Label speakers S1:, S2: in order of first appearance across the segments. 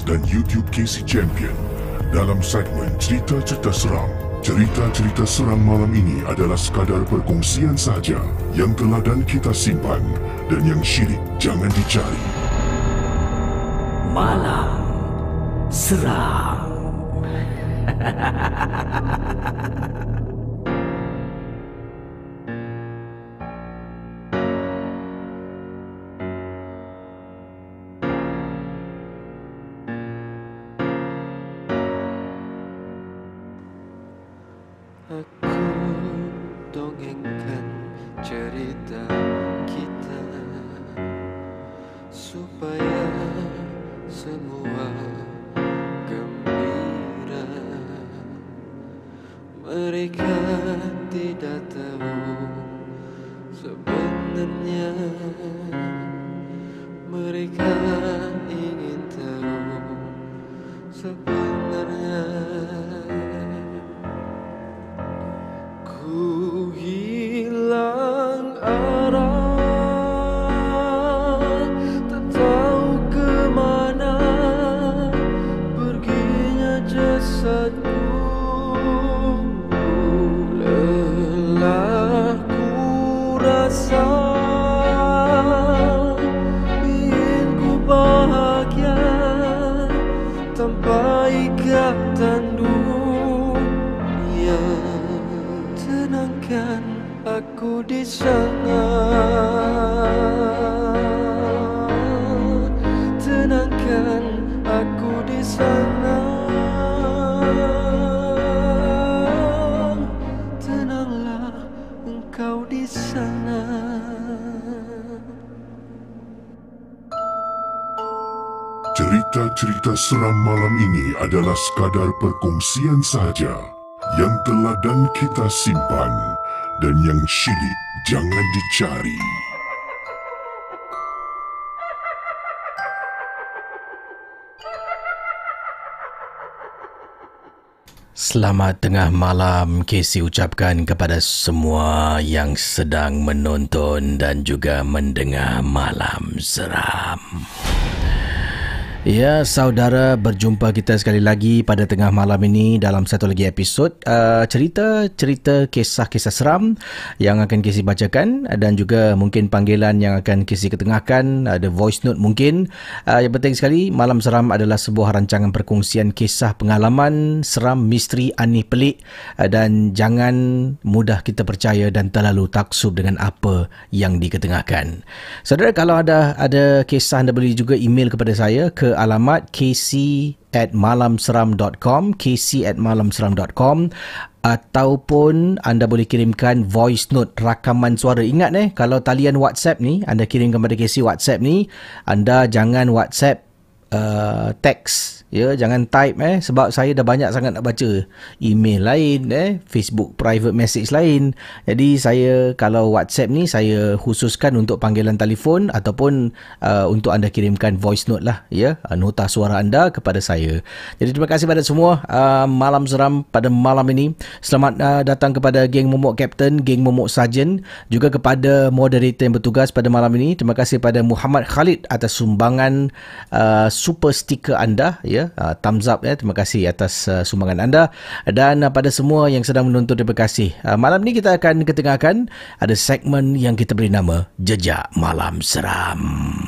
S1: dan YouTube KC Champion. Dalam segmen Cerita-Cerita Seram, cerita-cerita seram malam ini adalah sekadar perkongsian sahaja yang teladan kita simpan dan yang syirik jangan dicari.
S2: Malam Seram.
S3: Aku dongengkan cerita kita supaya semua gembira. Mereka tidak tahu sebenarnya mereka ingin tahu sebenarnya. Ku hilang arah, tak tahu kemana perginya jasadku. Lelah ku rasa, ingin ku bahagia tanpa ikatan dunia. Tenangkan aku di sana, tenangkan aku di sana, tenanglah engkau di sana.
S1: Cerita-cerita seram malam ini adalah sekadar perkongsian sahaja yang teladan kita simpan dan yang syirik jangan dicari.
S2: Selamat tengah malam KC ucapkan kepada semua yang sedang menonton dan juga mendengar Malam Seram. Ya, saudara, berjumpa kita sekali lagi pada tengah malam ini dalam satu lagi episod cerita-cerita kisah-kisah seram yang akan KC bacakan dan juga mungkin panggilan yang akan KC ketengahkan, ada voice note mungkin. Yang penting sekali, Malam Seram adalah sebuah rancangan perkongsian kisah pengalaman seram, misteri, aneh, pelik dan jangan mudah kita percaya dan terlalu taksub dengan apa yang diketengahkan. Saudara, kalau ada kisah, anda boleh juga email kepada saya ke alamat kc@malamseram.com, kc@malamseram.com, ataupun anda boleh kirimkan voice note, rakaman suara. Ingat kalau talian WhatsApp ni, anda kirim kepada KC WhatsApp ni, anda jangan WhatsApp teks, ya, jangan type sebab saya dah banyak sangat nak baca email lain, Facebook private message lain. Jadi saya kalau WhatsApp ni saya khususkan untuk panggilan telefon ataupun untuk anda kirimkan voice note lah, ya, nota suara anda kepada saya. Jadi terima kasih pada semua. Malam Seram pada malam ini, selamat datang kepada geng Momok Captain, geng Momok Sarjan, juga kepada moderator yang bertugas pada malam ini. Terima kasih pada Muhammad Khalid atas sumbangan super stiker anda, ya, thumbs up, ya. Terima kasih atas sumbangan anda, dan pada semua yang sedang menonton, terima kasih. Malam ni kita akan ketengahkan ada segmen yang kita beri nama Jejak Malam Seram.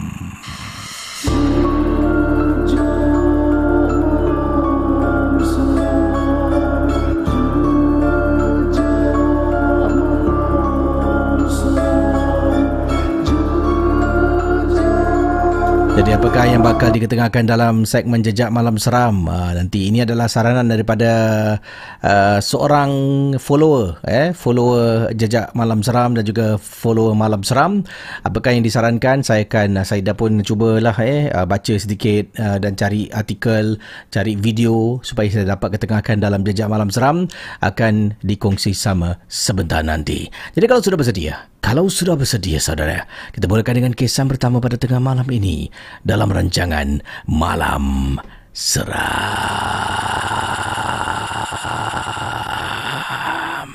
S2: Jadi apakah yang bakal diketengahkan dalam segmen Jejak Malam Seram? Nanti ini adalah saranan daripada seorang follower, follower Jejak Malam Seram dan juga follower Malam Seram. Apakah yang disarankan? Saya dah pun cubalah baca sedikit dan cari artikel, cari video supaya saya dapat ketengahkan dalam Jejak Malam Seram. Akan dikongsi sama sebentar nanti. Jadi kalau sudah bersedia saudara, kita mulakan dengan kisah pertama pada tengah malam ini dalam rancangan Malam Seram.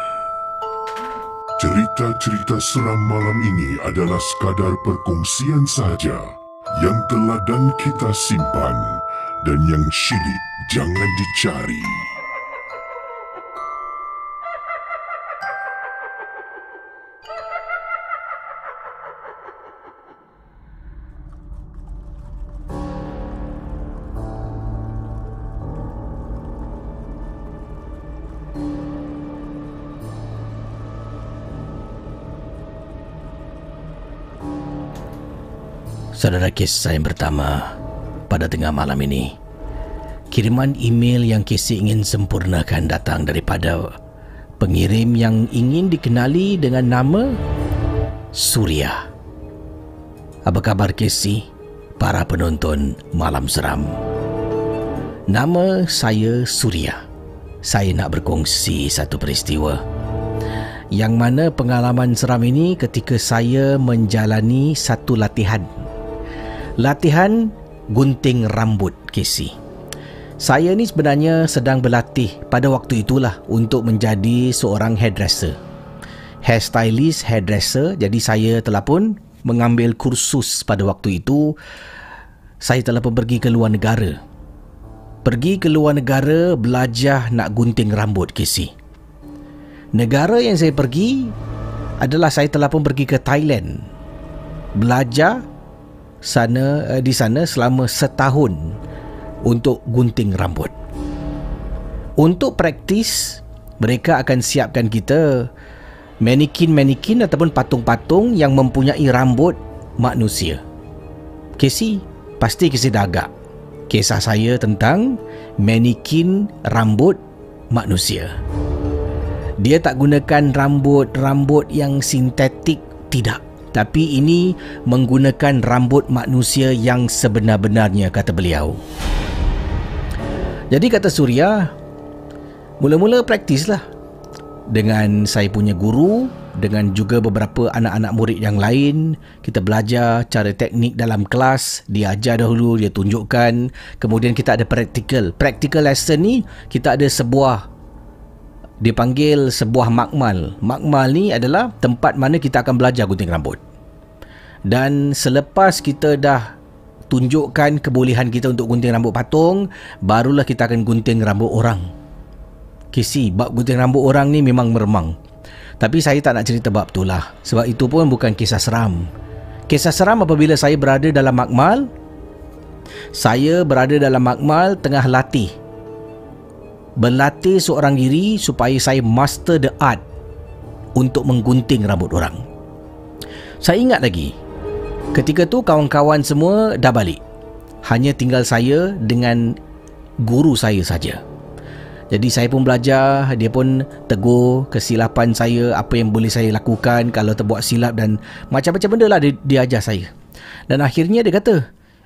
S1: Cerita-cerita seram malam ini adalah sekadar perkongsian sahaja yang teladan kita simpan dan yang syilid jangan dicari.
S2: Saudara, kisah yang pertama pada tengah malam ini. Kiriman email yang Casey ingin sempurnakan datang daripada pengirim yang ingin dikenali dengan nama Surya. Apa kabar Casey, para penonton Malam Seram? Nama saya Surya. Saya nak berkongsi satu peristiwa yang mana pengalaman seram ini ketika saya menjalani satu latihan gunting rambut Casey. Saya ni sebenarnya sedang berlatih pada waktu itulah untuk menjadi seorang hairdresser. Hairstylist, hairdresser. Jadi saya telah pun mengambil kursus pada waktu itu. Saya telah pun pergi ke luar negara. Belajar nak gunting rambut Casey. Negara yang saya pergi adalah saya telah pun pergi ke Thailand. Belajar di sana selama setahun untuk gunting rambut. Untuk praktis, mereka akan siapkan kita manikin ataupun patung-patung yang mempunyai rambut manusia. Casey, pasti Casey dah agak kisah saya tentang manikin rambut manusia. Dia tak gunakan rambut yang sintetik, tidak. Tapi ini menggunakan rambut manusia yang sebenar-benarnya, kata beliau. Jadi kata Surya, mula-mula praktislah dengan saya punya guru, dengan juga beberapa anak-anak murid yang lain. Kita belajar cara teknik dalam kelas. Dia ajar dahulu, dia tunjukkan. Kemudian kita ada practical lesson ni, kita ada sebuah, dipanggil sebuah makmal. Makmal ni adalah tempat mana kita akan belajar gunting rambut. Dan selepas kita dah tunjukkan kebolehan kita untuk gunting rambut patung, barulah kita akan gunting rambut orang. Casey, bab gunting rambut orang ni memang meremang. Tapi saya tak nak cerita bab tu lah. Sebab itu pun bukan kisah seram. Kisah seram apabila saya berada dalam makmal. Saya berada dalam makmal tengah latih. Berlatih seorang diri supaya saya master the art untuk menggunting rambut orang. Saya ingat lagi, ketika tu kawan-kawan semua dah balik. Hanya tinggal saya dengan guru saya saja. Jadi saya pun belajar, dia pun tegur kesilapan saya, apa yang boleh saya lakukan kalau terbuat silap dan macam-macam benda lah dia ajar saya. Dan akhirnya dia kata,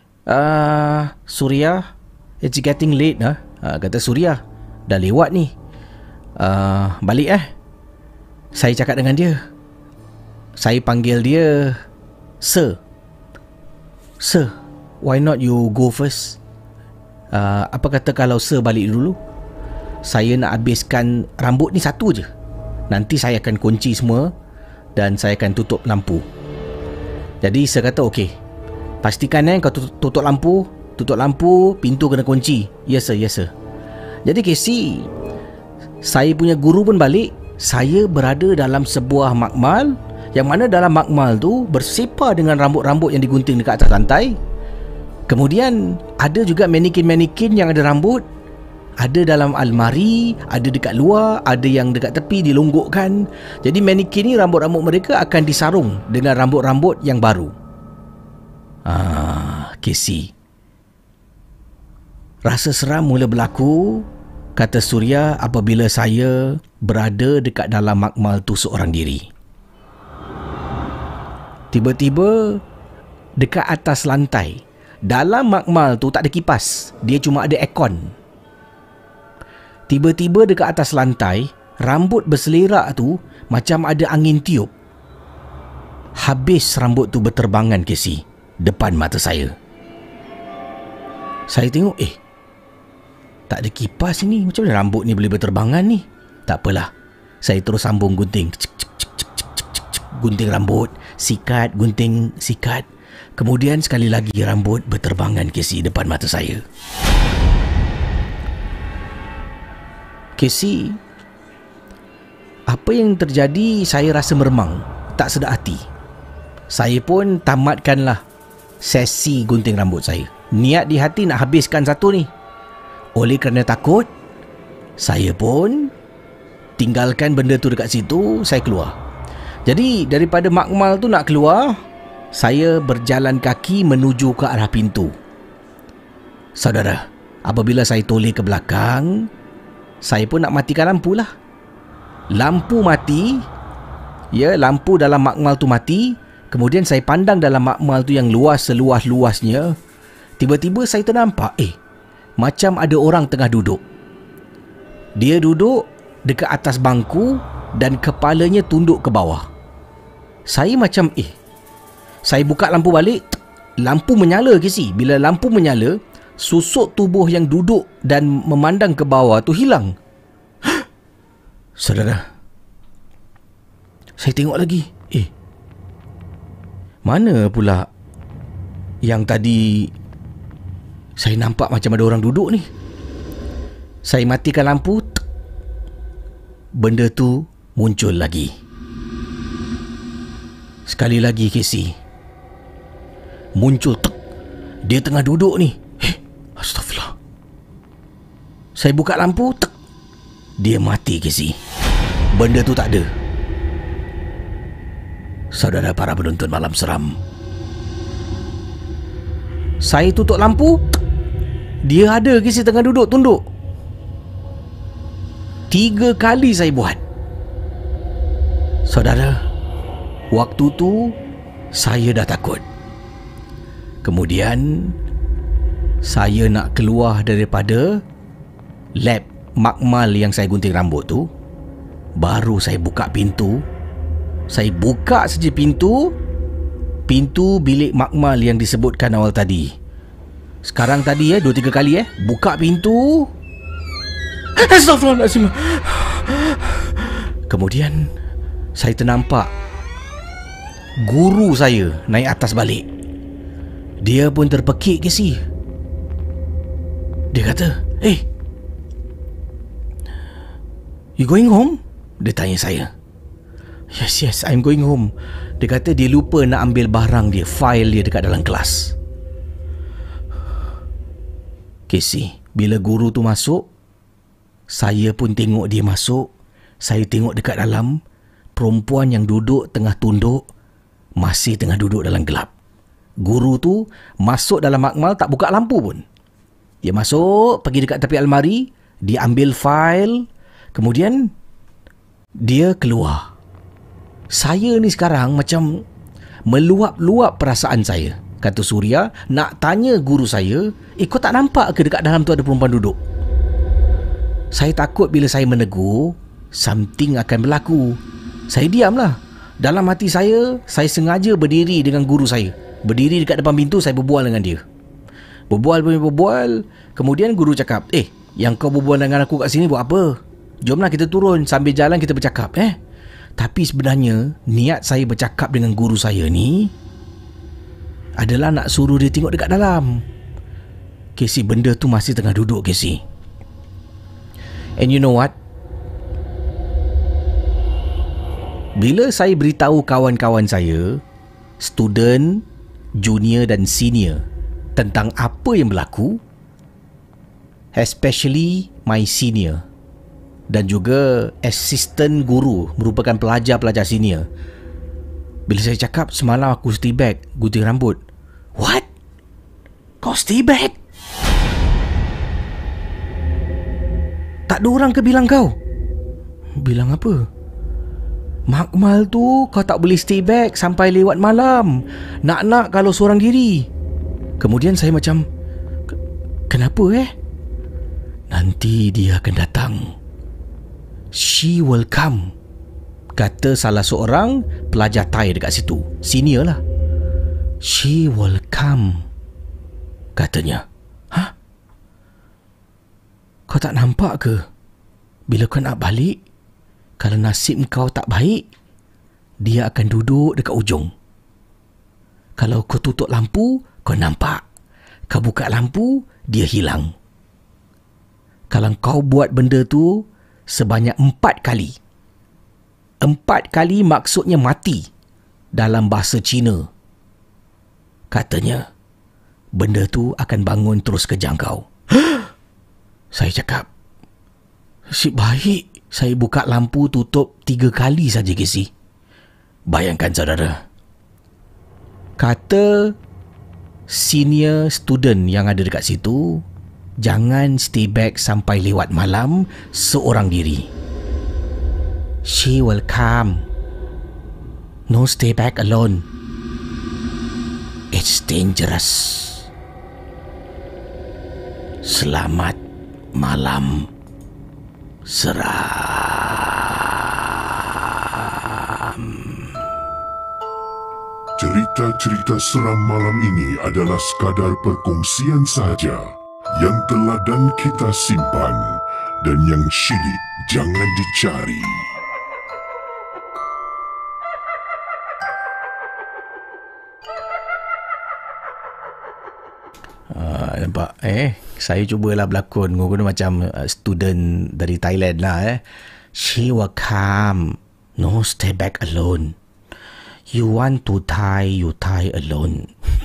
S2: Surya, it's getting late. Kata Surya, dah lewat ni. Balik Saya cakap dengan dia. Saya panggil dia Sir. Sir, why not you go first? Apa kata kalau Sir balik dulu? Saya nak habiskan rambut ni satu je. Nanti saya akan kunci semua dan saya akan tutup lampu. Jadi Sir kata okey. Pastikan kau tutup lampu, pintu kena kunci. Yes sir. Jadi Casey, saya punya guru pun balik. Saya berada dalam sebuah makmal, yang mana dalam makmal tu bersepar dengan rambut-rambut yang digunting dekat atas lantai. Kemudian ada juga manikin-manikin yang ada rambut. Ada dalam almari, ada dekat luar, ada yang dekat tepi dilonggokkan. Jadi manikin ni rambut-rambut mereka akan disarung dengan rambut-rambut yang baru. Casey, rasa seram mula berlaku, kata Surya, apabila saya berada dekat dalam makmal tu seorang diri. Tiba-tiba dekat atas lantai, dalam makmal tu tak ada kipas, dia cuma ada aircon. Tiba-tiba dekat atas lantai, rambut berselerak tu macam ada angin tiup. Habis rambut tu berterbangan, Casey, depan mata saya. Saya tengok, tak ada kipas ni, macam mana rambut ni boleh berterbangan ni? Tak apalah, saya terus sambung gunting. Gunting rambut, sikat, gunting, sikat. Kemudian sekali lagi rambut berterbangan, Casey, depan mata saya. Casey, apa yang terjadi, saya rasa meremang, tak sedar hati. Saya pun tamatkanlah sesi gunting rambut saya. Niat di hati nak habiskan satu ni. Oleh kerana takut, saya pun tinggalkan benda tu dekat situ, saya keluar. Jadi daripada makmal tu nak keluar, saya berjalan kaki menuju ke arah pintu. Saudara, apabila saya toleh ke belakang, saya pun nak matikan lampu lah. Lampu mati, ya, lampu dalam makmal tu mati. Kemudian saya pandang dalam makmal tu yang luas seluas-luasnya. Tiba-tiba saya ternampak, macam ada orang tengah duduk. Dia duduk dekat atas bangku dan kepalanya tunduk ke bawah. Saya macam, saya buka lampu balik, lampu menyala Casey. Bila lampu menyala, susuk tubuh yang duduk dan memandang ke bawah tu hilang. Saudara, saya tengok lagi. Mana pula yang tadi saya nampak macam ada orang duduk ni? Saya matikan lampu. Benda tu muncul lagi. Sekali lagi Casey. Muncul. Dia tengah duduk ni. Astagfirullah. Saya buka lampu. Dia mati Casey. Benda tu tak ada. Saudara para penonton Malam Seram, saya tutup lampu. Dia ada Casey tengah duduk tunduk. 3 kali saya buat. Saudara, waktu tu saya dah takut. Kemudian saya nak keluar daripada lab makmal yang saya gunting rambut tu. Baru saya buka pintu. Saya buka saja pintu bilik makmal yang disebutkan awal tadi. Sekarang tadi 2-3 kali buka pintu. Astagfirullahaladzim. Kemudian saya ternampak guru saya naik atas balik. Dia pun terpekik Casey. Dia kata, you going home? Dia tanya saya. Yes, I'm going home. Dia kata dia lupa nak ambil barang dia, file dia dekat dalam kelas. Casey, bila guru tu masuk, saya pun tengok dia masuk. Saya tengok dekat dalam, perempuan yang duduk tengah tunduk, masih tengah duduk dalam gelap. Guru tu masuk dalam makmal, tak buka lampu pun. Dia masuk, pergi dekat tepi almari, dia ambil file, kemudian dia keluar. Saya ni sekarang macam meluap-luap perasaan saya. Kata Suria, nak tanya guru saya, kau tak nampak ke dekat dalam tu ada perempuan duduk? Saya takut bila saya menegur, something akan berlaku. Saya diamlah. Dalam hati saya sengaja berdiri dengan guru saya. Berdiri dekat depan pintu, saya berbual dengan dia. Berbual. Kemudian guru cakap, yang kau berbual dengan aku kat sini buat apa? Jomlah kita turun, sambil jalan kita bercakap. Tapi sebenarnya niat saya bercakap dengan guru saya ni adalah nak suruh dia tengok dekat dalam. Casey, benda tu masih tengah duduk Casey. And you know what? Bila saya beritahu kawan-kawan saya, student, junior dan senior, tentang apa yang berlaku, especially my senior dan juga assistant guru merupakan pelajar-pelajar senior. Bila saya cakap semalam aku stay back gunting rambut. What? Kau stay back? Tak ada orang ke bilang kau? Bilang apa? Makmal tu kau tak boleh stay back sampai lewat malam. Nak kalau seorang diri. Kemudian saya macam, kenapa Nanti dia akan datang. She will come, kata salah seorang pelajar Thai dekat situ. Senior lah. She will come, katanya. Hah? Kau tak nampak ke? Bila kau nak balik, kalau nasib kau tak baik, dia akan duduk dekat ujung. Kalau kau tutup lampu, kau nampak. Kau buka lampu, dia hilang. Kalau kau buat benda tu sebanyak 4 kali. 4 kali maksudnya mati dalam bahasa Cina. Katanya, benda tu akan bangun terus kejang kau. Saya cakap, si baik saya buka lampu tutup 3 kali saja, Casey. Bayangkan saudara. Kata senior student yang ada dekat situ, jangan stay back sampai lewat malam seorang diri. She will come. No stay back alone. It's dangerous. Selamat malam seram.
S1: Cerita-cerita seram malam ini adalah sekadar perkongsian sahaja yang telah dan kita simpan, dan yang syilid jangan dicari.
S2: Nampak? Saya cubalah berlakon guna macam student dari Thailand lah. She will come. No stay back alone. You want to tie, you tie alone.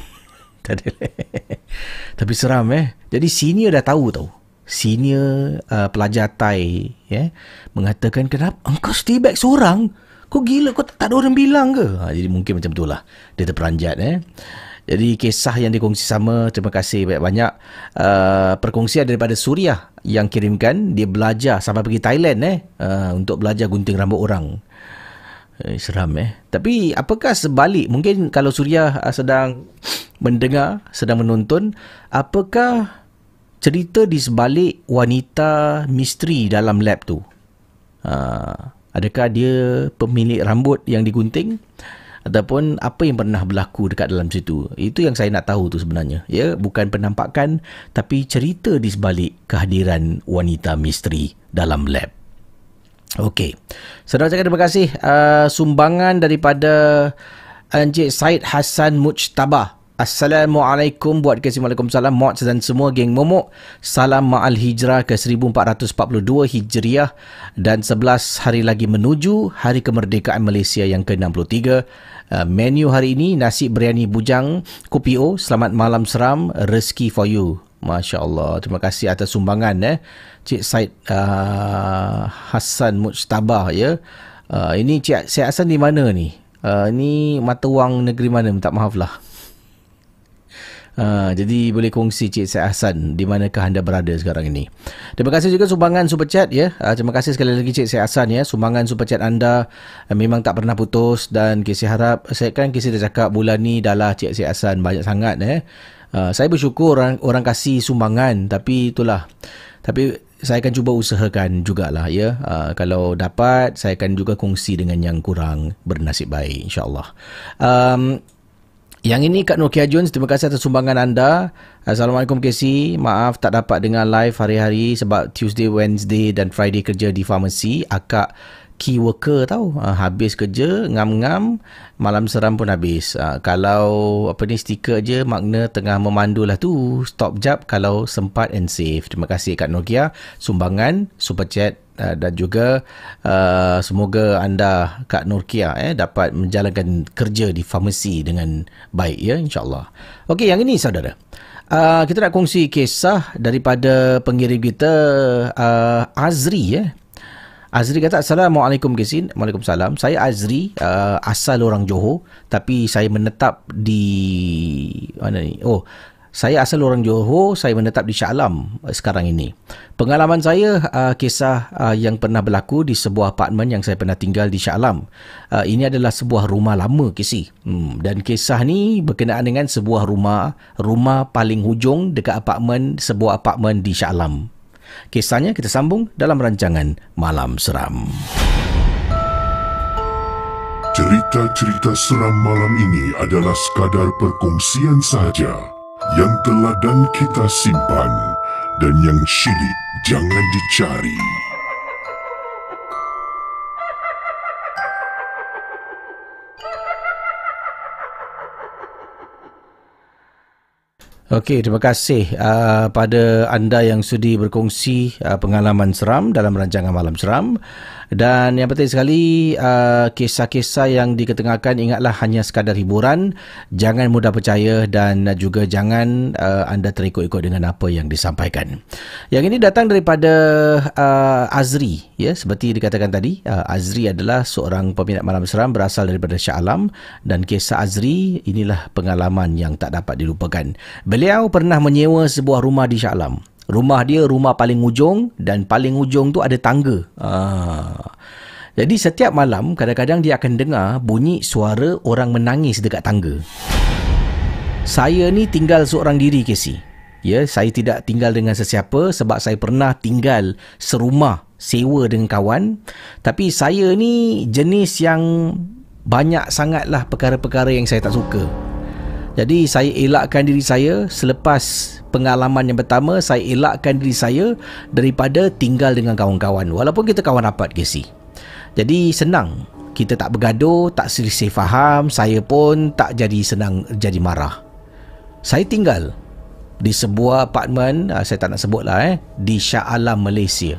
S2: Tapi seram Jadi senior dah tahu tau. Senior pelajar Thai mengatakan, kenapa engkau stay back seorang? Kau gila, kau tak ada orang bilang ke? Jadi mungkin macam itulah. Dia terperanjat Jadi kisah yang dikongsi sama. Terima kasih banyak-banyak. Perkongsian daripada Suriah yang kirimkan. Dia belajar sampai pergi Thailand untuk belajar gunting rambut orang. Seram Tapi apakah sebalik? Mungkin kalau Suriah sedang mendengar, sedang menonton, apakah cerita di sebalik wanita misteri dalam lab tu? Adakah dia pemilik rambut yang digunting? Ataupun apa yang pernah berlaku dekat dalam situ? Itu yang saya nak tahu tu sebenarnya. Bukan penampakan, tapi cerita di sebalik kehadiran wanita misteri dalam lab. Okey. Saudara cakap terima kasih. Sumbangan daripada Encik Said Hassan Mujtabah. Assalamualaikum buat kasih. Waalaikumsalam mods dan semua geng momok. Salam ma'al hijrah ke 1442 Hijriah dan 11 hari lagi menuju hari kemerdekaan Malaysia yang ke-63. Menu hari ini nasi biryani bujang kopi O. Selamat malam seram, rezeki for you. Masya Allah. Terima kasih atas sumbangan Cik Said Hassan Mujtabah ini Cik Hassan di mana ni? Ni mata wang negeri mana? Minta maaf lah. Jadi boleh kongsi Cik Syed Hassan di manakah anda berada sekarang ini. Terima kasih juga sumbangan super chat terima kasih sekali lagi Cik Syed Hassan sumbangan super chat anda memang tak pernah putus, dan Casey harap, saya dah cakap bulan ni dah lah Cik Syed Hassan banyak sangat saya bersyukur orang kasih sumbangan, tapi itulah, tapi saya akan cuba usahakan jugalah kalau dapat saya akan juga kongsi dengan yang kurang bernasib baik, insyaAllah. Yang ini Kak Nokia Jones, terima kasih atas sumbangan anda. Assalamualaikum Casey, maaf tak dapat dengar live hari-hari sebab Tuesday, Wednesday dan Friday kerja di farmasi. Akak key worker tau, habis kerja ngam-ngam, malam seram pun habis. Kalau stiker je makna tengah memandu lah tu, stop jap kalau sempat and safe. Terima kasih Kak Nokia, sumbangan super chat. Dan juga semoga anda Kak Nurkia dapat menjalankan kerja di farmasi dengan baik insyaAllah. Okey, yang ini saudara, kita nak kongsi kisah daripada pengirim kita Azri Azri kata, Assalamualaikum Kesin. Waalaikumsalam. Saya Azri, asal orang Johor, tapi saya menetap di mana ni? Saya asal orang Johor, saya menetap di Shah Alam sekarang ini. Pengalaman saya, kisah yang pernah berlaku di sebuah apartmen yang saya pernah tinggal di Shah Alam. Ini adalah sebuah rumah lama, Kisi. Dan kisah ni berkenaan dengan sebuah rumah paling hujung dekat sebuah apartmen di Shah Alam. Kisahnya kita sambung dalam rancangan Malam Seram.
S1: Cerita-cerita seram malam ini adalah sekadar perkongsian sahaja yang telah dan kita simpan, dan yang syilid jangan dicari.
S2: Okey, terima kasih pada anda yang sudi berkongsi pengalaman seram dalam rancangan Malam Seram. Dan yang penting sekali, kisah-kisah yang diketengahkan ingatlah hanya sekadar hiburan. Jangan mudah percaya dan juga jangan anda terikut-ikut dengan apa yang disampaikan. Yang ini datang daripada Azri, ya, seperti dikatakan tadi. Azri adalah seorang peminat Malam Seram berasal daripada Shah Alam, dan kisah Azri inilah pengalaman yang tak dapat dilupakan. Beliau pernah menyewa sebuah rumah di Shah Alam. Rumah dia rumah paling ujung, dan paling ujung tu ada tangga. Jadi setiap malam kadang-kadang dia akan dengar bunyi suara orang menangis dekat tangga. Saya ni tinggal seorang diri, Casey. Ya, saya tidak tinggal dengan sesiapa sebab saya pernah tinggal serumah sewa dengan kawan. Tapi saya ni jenis yang banyak sangatlah perkara-perkara yang saya tak suka. Jadi saya elakkan diri saya. Selepas pengalaman yang pertama, saya elakkan diri saya daripada tinggal dengan kawan-kawan. Walaupun kita kawan rapat, Casey. Jadi senang. Kita tak bergaduh, tak selisih faham. Saya pun tak jadi senang jadi marah. Saya tinggal di sebuah apartmen, saya tak nak sebut lah, di Shah Alam, Malaysia.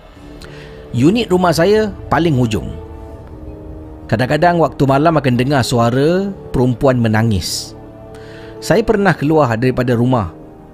S2: Unit rumah saya paling hujung. Kadang-kadang waktu malam akan dengar suara perempuan menangis. Saya pernah keluar daripada rumah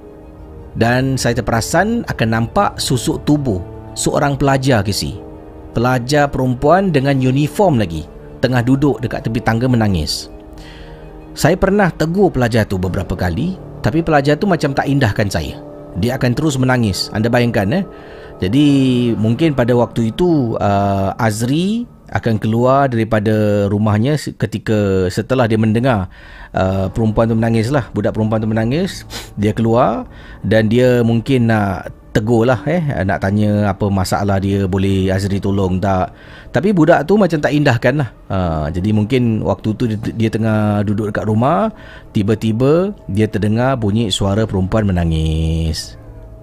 S2: dan saya terperasan akan nampak susuk tubuh seorang pelajar, Casey. Pelajar perempuan dengan uniform lagi, tengah duduk dekat tepi tangga menangis. Saya pernah tegur pelajar tu beberapa kali, tapi pelajar tu macam tak indahkan saya. Dia akan terus menangis. Anda bayangkan, Jadi mungkin pada waktu itu Azri akan keluar daripada rumahnya ketika setelah dia mendengar perempuan tu menangis lah. Budak perempuan tu menangis, dia keluar dan dia mungkin nak tegur lah, nak tanya apa masalah dia, boleh Azri tolong tak. Tapi budak tu macam tak indahkan lah. Jadi mungkin waktu tu dia tengah duduk dekat rumah, tiba-tiba dia terdengar bunyi suara perempuan menangis.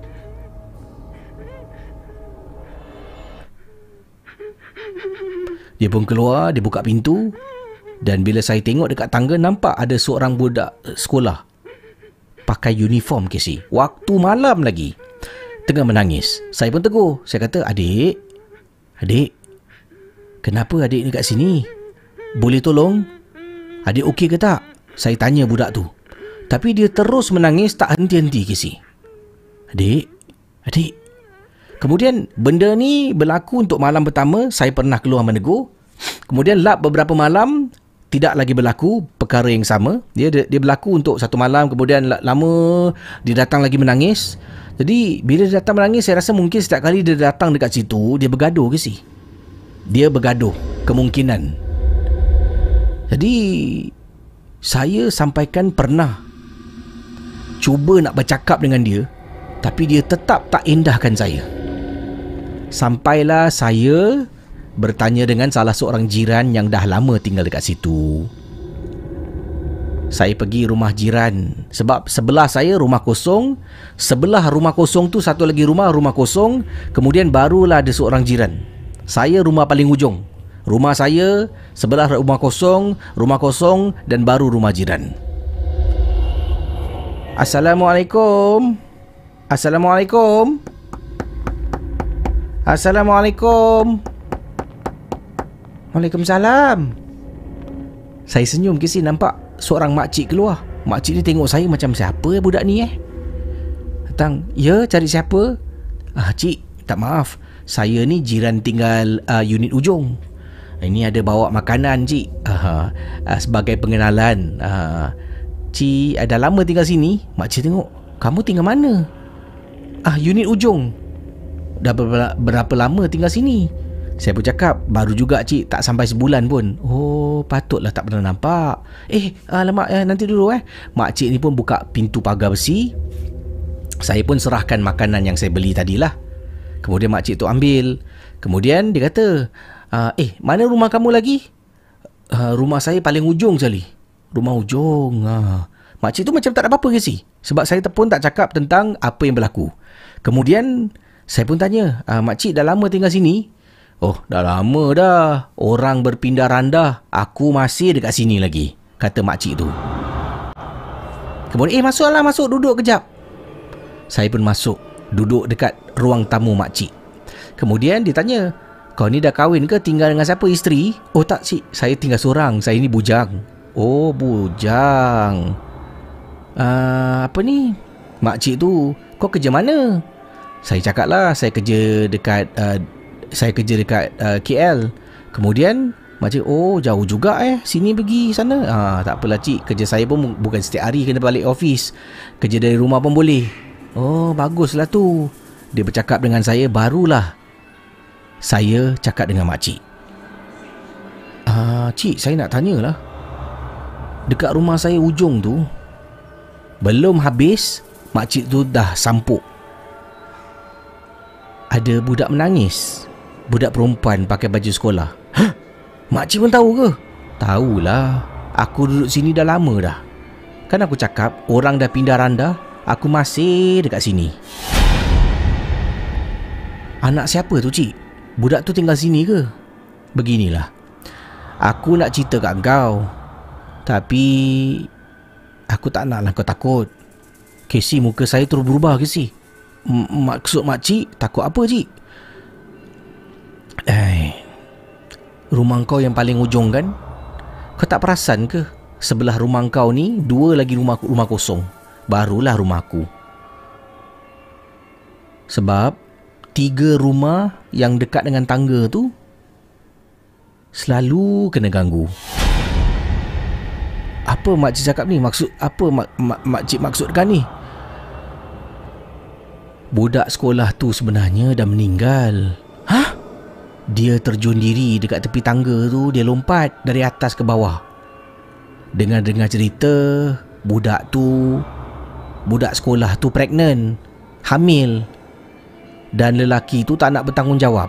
S2: Dia pun keluar, dia buka pintu, dan bila saya tengok dekat tangga, nampak ada seorang budak sekolah pakai uniform, Casey. Waktu malam lagi, tengah menangis. Saya pun tegur. Saya kata, adik, kenapa adik ni kat sini? Boleh tolong? Adik okey ke tak? Saya tanya budak tu. Tapi dia terus menangis tak henti-henti, Casey. Adik. Kemudian benda ni berlaku untuk malam pertama. Saya pernah keluar menegur. Kemudian lap beberapa malam tidak lagi berlaku perkara yang sama. Dia berlaku untuk satu malam. Kemudian lama dia datang lagi menangis. Jadi bila dia datang menangis, saya rasa mungkin setiap kali dia datang dekat situ, dia bergaduh ke si? Dia bergaduh, kemungkinan. Jadi saya sampaikan pernah cuba nak bercakap dengan dia, tapi dia tetap tak indahkan saya. Sampailah saya bertanya dengan salah seorang jiran yang dah lama tinggal dekat situ. Saya pergi rumah jiran sebab sebelah saya rumah kosong, sebelah rumah kosong tu satu lagi rumah kosong, kemudian barulah ada seorang jiran. Saya rumah paling ujung. Rumah saya sebelah rumah kosong dan baru rumah jiran. Assalamualaikum. Waalaikumsalam. Saya senyum ke sini, nampak seorang makcik keluar. Makcik ni tengok saya macam, siapa budak ni Datang, ya, cari siapa? Cik, tak maaf, saya ni jiran tinggal unit ujung. Ini ada bawa makanan, cik. Sebagai pengenalan. Cik, dah lama tinggal sini. Makcik tengok, kamu tinggal mana? Unit ujung. Dah berapa lama tinggal sini? Saya pun cakap, baru juga cik, tak sampai sebulan pun. Oh, patutlah tak pernah nampak. Alamak, nanti dulu Makcik ni pun buka pintu pagar besi. Saya pun serahkan makanan yang saya beli tadilah. Kemudian makcik tu ambil. Kemudian dia kata, mana rumah kamu lagi? Rumah saya paling ujung sekali. Rumah ujung. Makcik tu macam tak ada apa-apa ke si? Sebab saya pun tak cakap tentang apa yang berlaku. Kemudian saya pun tanya, makcik dah lama tinggal sini? Oh, dah lama dah. Orang berpindah randah. Aku masih dekat sini lagi, kata makcik tu. Kemudian masuklah, masuk, duduk kejap. Saya pun masuk, duduk dekat ruang tamu makcik. Kemudian dia tanya, kau ni dah kahwin ke, tinggal dengan siapa, isteri? Oh tak cik, saya tinggal seorang, saya ni bujang. Oh bujang. Apa ni? Makcik tu, kau kerja mana? Saya cakap lah, saya kerja dekat KL. Kemudian makcik, oh jauh juga sini pergi sana. Tak apalah cik, kerja saya pun bukan setiap hari kena balik office. Kerja dari rumah pun boleh. Oh baguslah tu. Dia bercakap dengan saya, barulah saya cakap dengan makcik. Cik, saya nak tanyalah, dekat rumah saya ujung tu, belum habis makcik tu dah sampuk, ada budak menangis. Budak perempuan pakai baju sekolah. Hah? Makcik pun tahu ke? Tahulah, aku duduk sini dah lama dah. Kan aku cakap orang dah pindah randah, aku masih dekat sini. Anak siapa tu cik? Budak tu tinggal sini ke? Beginilah, aku nak cerita kat kau, tapi aku tak naklah kau takut. Casey, muka saya terus berubah Casey. Maksud makcik takut apa cik? Rumah kau yang paling ujung kan? Kau tak perasan ke? Sebelah rumah kau ni 2 lagi rumah kosong. Barulah rumahku. Sebab 3 rumah yang dekat dengan tangga tu selalu kena ganggu. Apa makcik cakap ni? Maksud apa makcik maksudkan ni? Budak sekolah tu sebenarnya dah meninggal. Hah? Dia terjun diri dekat tepi tangga tu. Dia lompat dari atas ke bawah. Dengar-dengar cerita, budak sekolah tu pregnant, hamil, dan lelaki tu tak nak bertanggungjawab.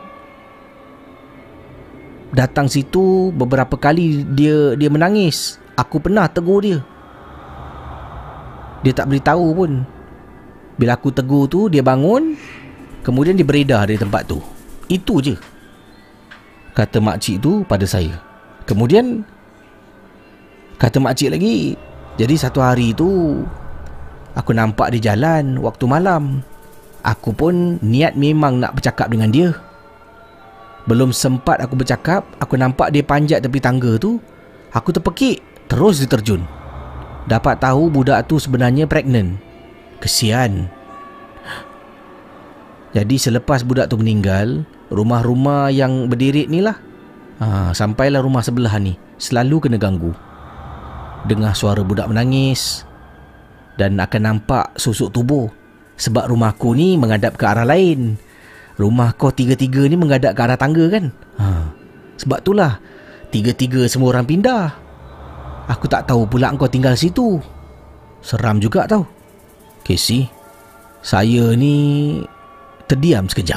S2: Datang situ beberapa kali dia menangis. Aku pernah tegur dia. Dia tak beritahu pun. Bila aku tegur tu, dia bangun, kemudian dia beredar dari tempat tu. Itu je, kata makcik tu pada saya. Kemudian kata makcik lagi, jadi satu hari tu aku nampak dia jalan waktu malam. Aku pun niat memang nak bercakap dengan dia. Belum sempat aku bercakap, aku nampak dia panjat tepi tangga tu. Aku terpekik, terus dia terjun. Dapat tahu budak tu sebenarnya pregnant. Kesian. Jadi selepas budak tu meninggal, rumah-rumah yang berderet ni lah, sampailah rumah sebelah ni selalu kena ganggu. Dengar suara budak menangis dan akan nampak susuk tubuh. Sebab rumahku ni menghadap ke arah lain. Rumah kau 3 ni menghadap ke arah tangga kan? Sebab itulah 3 semua orang pindah. Aku tak tahu pula kau tinggal situ. Seram juga tau. Casey, saya ni terdiam sekejap.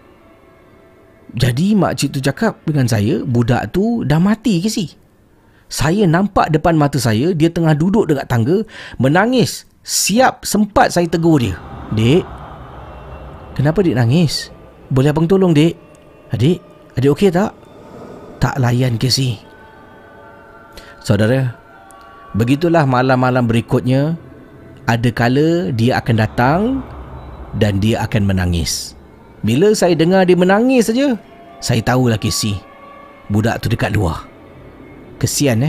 S2: Jadi makcik tu cakap dengan saya, budak tu dah mati Casey. Saya nampak depan mata saya, dia tengah duduk dekat tangga menangis. Siap sempat saya tegur dia. Dek, kenapa dek nangis? Boleh abang tolong dek? Adik okey tak? Tak layan Casey. Saudara, begitulah malam-malam berikutnya. Ada kala dia akan datang dan dia akan menangis. Bila saya dengar dia menangis saja, saya tahulah Casey, budak tu dekat luar. Kesian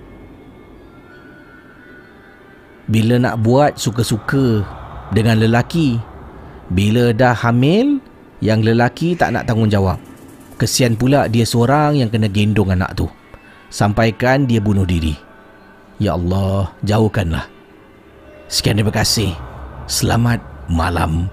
S2: Bila nak buat suka-suka dengan lelaki, bila dah hamil, yang lelaki tak nak tanggungjawab. Kesian pula dia seorang yang kena gendong anak tu, sampaikan dia bunuh diri. Ya Allah, jauhkanlah. Sekian, terima kasih. Selamat malam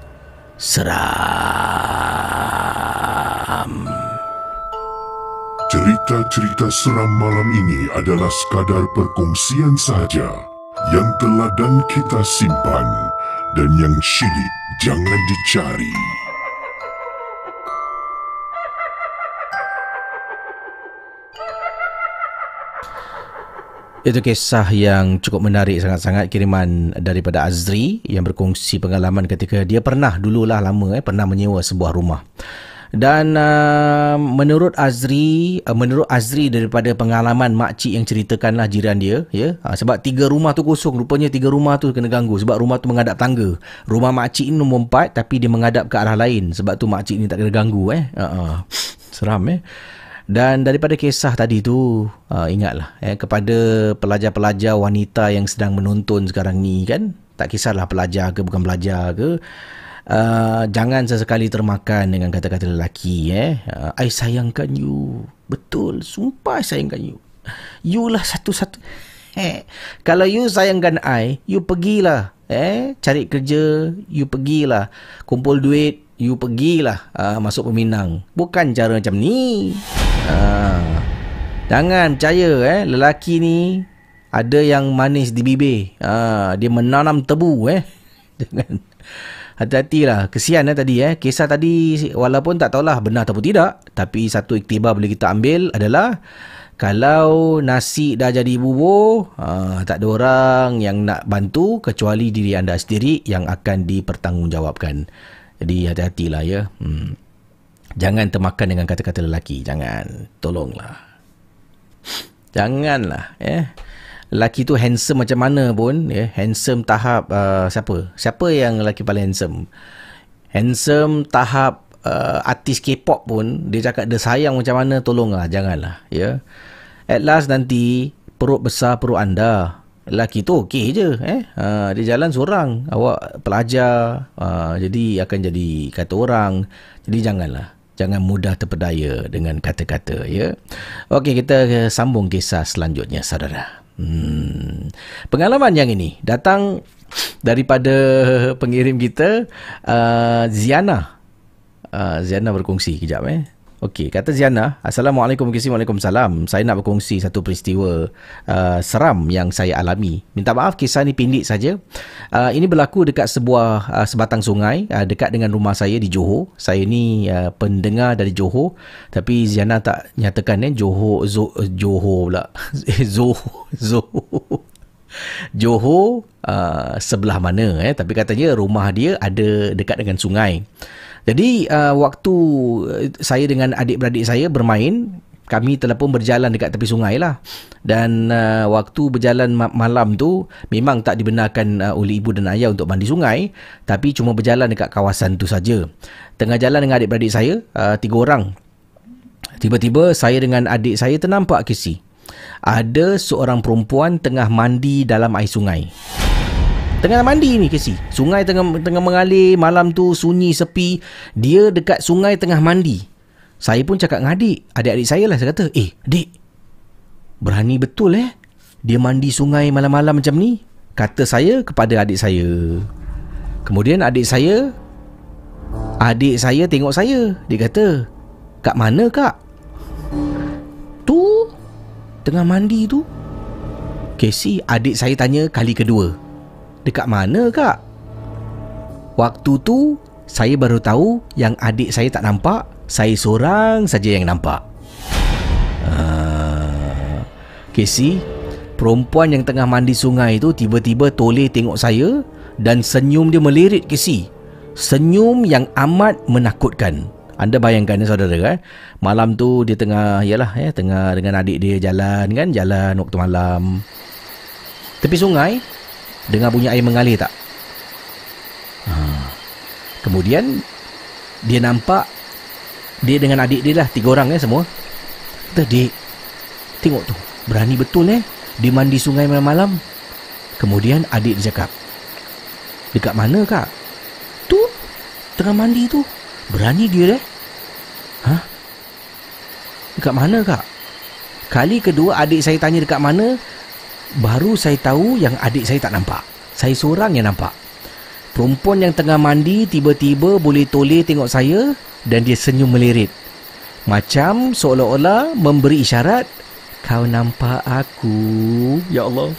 S2: seram.
S1: Cerita-cerita seram malam ini adalah sekadar perkongsian sahaja yang telah dan kita simpan, dan yang syilid jangan dicari.
S2: Itu kisah yang cukup menarik sangat-sangat, kiriman daripada Azri yang berkongsi pengalaman ketika dia pernah dululah lama pernah menyewa sebuah rumah. Dan menurut Azri daripada pengalaman makcik yang ceritakanlah jiran dia, ya, sebab 3 rumah tu kosong, rupanya 3 rumah tu kena ganggu sebab rumah tu menghadap tangga. Rumah makcik ni nombor 4 tapi dia menghadap ke arah lain, sebab tu makcik ni tak kena ganggu. Seram. Dan daripada kisah tadi tu, ingatlah kepada pelajar-pelajar wanita yang sedang menonton sekarang ni kan, tak kisahlah pelajar ke bukan pelajar ke, jangan sesekali termakan dengan kata-kata lelaki. I sayangkan you. Betul, sumpah I sayangkan you. You lah satu-satu. Kalau you sayangkan I, you pergilah. Cari kerja, you pergilah. Kumpul duit, you pergilah masuk peminang. Bukan cara macam ni. Jangan percaya lelaki ni ada yang manis di bibir. Dia menanam tebu. Jangan. Hati-hatilah. Kesian tadi. Kisah tadi walaupun tak tahulah benar ataupun tidak, tapi satu iktibar boleh kita ambil adalah kalau nasi dah jadi bubur, tak ada orang yang nak bantu kecuali diri anda sendiri yang akan dipertanggungjawabkan. Jadi hati-hatilah ya. Jangan termakan dengan kata-kata lelaki. Jangan. Tolonglah. Janganlah. Lelaki tu handsome macam mana pun, handsome tahap siapa yang lelaki paling handsome? Handsome tahap artis K-pop pun dia cakap dia sayang macam mana, tolonglah, janganlah ya. At last nanti perut besar perut anda. Lelaki tu okey je dia jalan seorang, awak pelajar, jadi akan jadi kata orang. Jadi jangan mudah terpedaya dengan kata-kata ya. Okey, kita sambung kisah selanjutnya saudara. Pengalaman yang ini datang daripada pengirim kita, Ziana. Ziana berkongsi kejap. Okey, kata Ziana, Assalamualaikum, Waalaikumsalam. Saya nak berkongsi satu peristiwa seram yang saya alami. Minta maaf, kisah ni pendek saja. Ini berlaku dekat sebuah sebatang sungai dekat dengan rumah saya di Johor. Saya ni pendengar dari Johor, tapi Ziana tak nyatakan Johor pula. Johor sebelah mana tapi katanya rumah dia ada dekat dengan sungai. Jadi waktu saya dengan adik-beradik saya bermain, kami telah pun berjalan dekat tepi sungai lah. Dan waktu berjalan malam tu memang tak dibenarkan oleh ibu dan ayah untuk mandi sungai, tapi cuma berjalan dekat kawasan tu saja. Tengah jalan dengan adik-beradik saya, 3 orang. Tiba-tiba saya dengan adik saya ternampak Kesi. Ada seorang perempuan tengah mandi dalam air sungai. Tengah mandi ni Kesi. Sungai tengah mengalir, malam tu sunyi sepi. Dia dekat sungai tengah mandi. Saya pun cakap dengan adik-adik saya lah. Saya kata, adik, berani betul dia mandi sungai malam-malam macam ni. Kata saya kepada adik saya. Kemudian adik saya tengok saya. Dia kata, kat mana kak? Tu, tengah mandi tu. Kesi, adik saya tanya kali kedua. Dekat mana kak? Waktu tu saya baru tahu yang adik saya tak nampak, saya seorang saja yang nampak. Casey, perempuan yang tengah mandi sungai tu tiba-tiba toleh tengok saya dan senyum dia melirit Casey. Senyum yang amat menakutkan. Anda bayangkan saudara malam tu dia tengah tengah dengan adik dia jalan waktu malam. Tepi sungai dengar bunyi air mengalir tak? Kemudian dia nampak dia dengan adik dia lah, 3 orang semua. Kata, "Dik, tengok tu, berani betul dia mandi sungai malam-malam." Kemudian adik dia cakap, "Dekat mana kak?" "Tu, tengah mandi tu. Berani dia "Hah? Dekat mana kak?" Kali kedua adik saya tanya dekat mana, baru saya tahu yang adik saya tak nampak. Saya seorang yang nampak. Perempuan yang tengah mandi tiba-tiba boleh toleh tengok saya dan dia senyum melirit. Macam seolah-olah memberi isyarat, "Kau nampak aku." Ya Allah.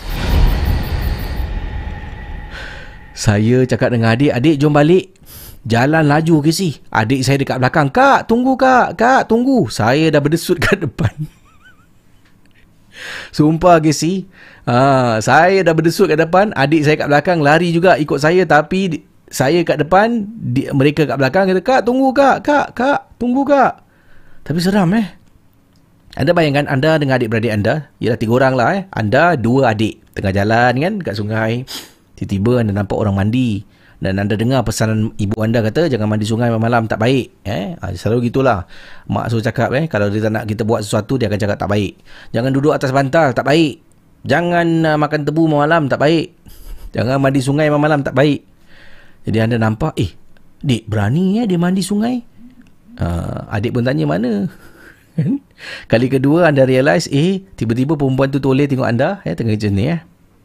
S2: Saya cakap dengan adik, "Adik, jom balik." Jalan laju ke si. Adik saya dekat belakang, "Kak, tunggu kak. Kak, tunggu." Saya dah berdesut kat depan. Sumpah ke si. Saya dah berdesut kat depan, adik saya kat belakang lari juga ikut saya, tapi Saya kat depan, mereka kat belakang kata, kak tunggu kak, tunggu kak. Tapi seram Anda bayangkan anda dengan adik-beradik anda, ialah 3 orang lah Anda 2 adik tengah jalan kan kat sungai. Tiba-tiba anda nampak orang mandi. Dan anda dengar pesanan ibu anda kata, jangan mandi sungai malam tak baik. Selalu gitulah. Mak suruh cakap kalau dia tak nak kita buat sesuatu, dia akan cakap tak baik. Jangan duduk atas bantal, tak baik. Jangan makan tebu malam, tak baik. Jangan mandi sungai malam, tak baik. Jadi anda nampak, dik berani dia mandi sungai. Adik pun tanya mana. Kali kedua anda realise, tiba-tiba perempuan tu toleh tengok anda tengah macam ni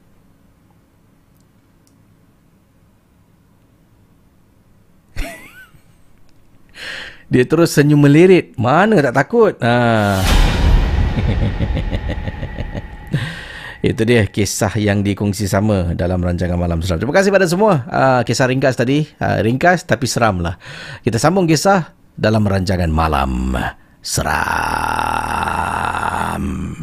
S2: Dia terus senyum melirit. Mana tak takut. Itu dia kisah yang dikongsi sama dalam rancangan Malam Seram. Terima kasih pada semua. Kisah ringkas tadi. Ringkas tapi seram lah. Kita sambung kisah dalam rancangan Malam Seram.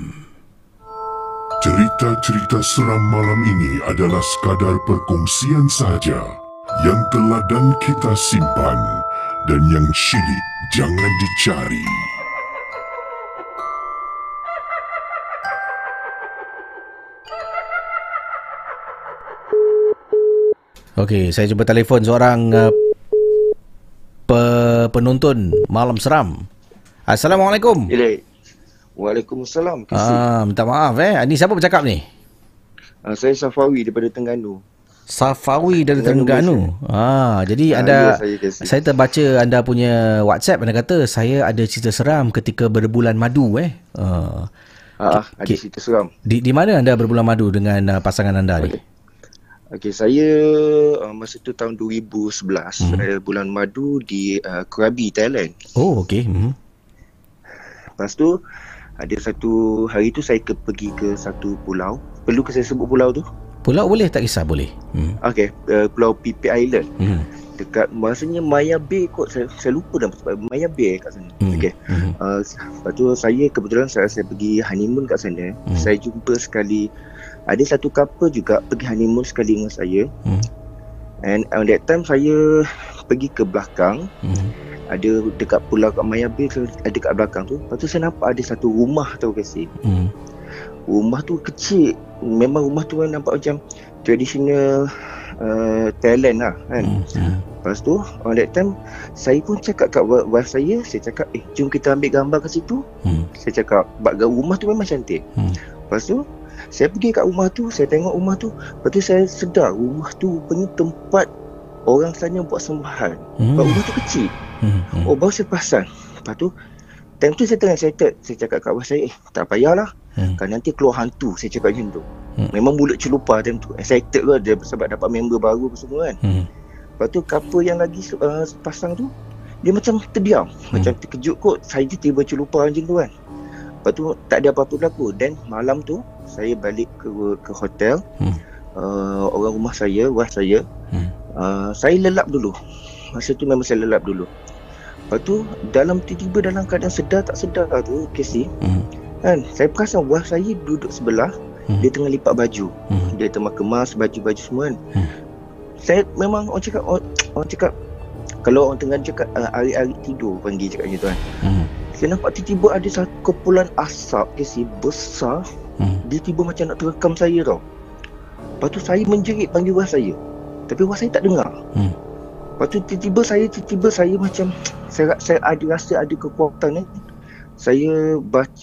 S1: Cerita-cerita seram malam ini adalah sekadar perkongsian sahaja yang telah dan kita simpan. Dan yang syilid jangan dicari.
S2: Okey, saya cuba telefon seorang penonton Malam Seram. Assalamualaikum.
S4: Waalaikumsalam.
S2: Minta maaf Ini siapa bercakap ni?
S4: Saya Safawi daripada Terengganu.
S2: Safawi dari Terengganu. Jadi anda, saya terbaca anda punya WhatsApp. Anda kata saya ada cerita seram ketika berbulan madu.
S4: Ada cerita seram.
S2: Di mana anda berbulan madu dengan pasangan anda ni?
S4: Okey, saya masa tu tahun 2011 ada bulan madu di Krabi, Thailand.
S2: Oh, okey.
S4: Lepas tu ada satu hari tu saya pergi ke satu pulau. Perlu ke saya sebut pulau tu?
S2: Pulau boleh, tak kisah, boleh.
S4: Okey, Pulau Phi Island. Dekat rasanya Maya Bay kot, saya lupa dah Maya Bay kat sana. Okey. Lepas tu saya kebetulan saya pergi honeymoon kat sana. Saya jumpa sekali ada satu couple juga pergi honeymoon sekali dengan saya. And on that time saya pergi ke belakang. Ada dekat pulau kat Maya Bay, ada dekat belakang tu. Lepas tu saya nampak ada satu rumah tau kasi. Rumah tu kecil. Memang rumah tu kan nampak macam traditional Thailand lah kan. Lepas tu on that time saya pun cakap kat wife saya cakap jom kita ambil gambar kat situ. Saya cakap rumah tu memang cantik. Lepas tu saya pergi kat rumah tu, saya tengok rumah tu. Lepas tu saya sedar rumah tu punya tempat orang sana buat sembahan. Rumah tu kecil. Baru saya perasan. Lepas tu time tu saya tengah excited. Saya cakap kat wife saya, tak payahlah, kan nanti keluar hantu. Saya cakap macam tu. Memang mulut celupar time tu. Excited lah dia sebab dapat member baru semua kan. Lepas tu couple yang lagi pasang tu, dia macam terdiam. Macam terkejut kot. Saya je tiba celupar macam tu kan. Lepas tu tak ada apa-apa berlaku. Dan malam tu saya balik ke hotel. Orang rumah saya, wife saya, saya lelap dulu. Masa tu memang saya lelap dulu. Lepas tu tiba-tiba dalam keadaan sedar tak sedar tu Casey, kan, saya perasan wife saya duduk sebelah. Dia tengah lipat baju. Dia tengah kemas baju-baju semua kan. Saya memang orang cakap kalau orang tengah cakap hari-hari tidur panggil cakap macam tu kan. Saya nampak tiba-tiba ada satu kumpulan asap Casey besar. Dia tiba macam nak terekam saya tau. Lepas tu saya menjerit panggil wife saya, tapi wife saya tak dengar. Lepas tu tiba-tiba saya macam saya ada rasa ada kekuatan kan. Saya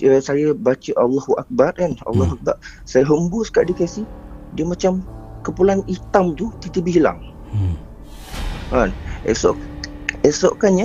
S4: baca Allahu Akbar kan. Allahu Akbar. Saya hembus kat dia Casey. Dia macam kepulan hitam tu tiba-tiba hilang. Kan. Esokkannya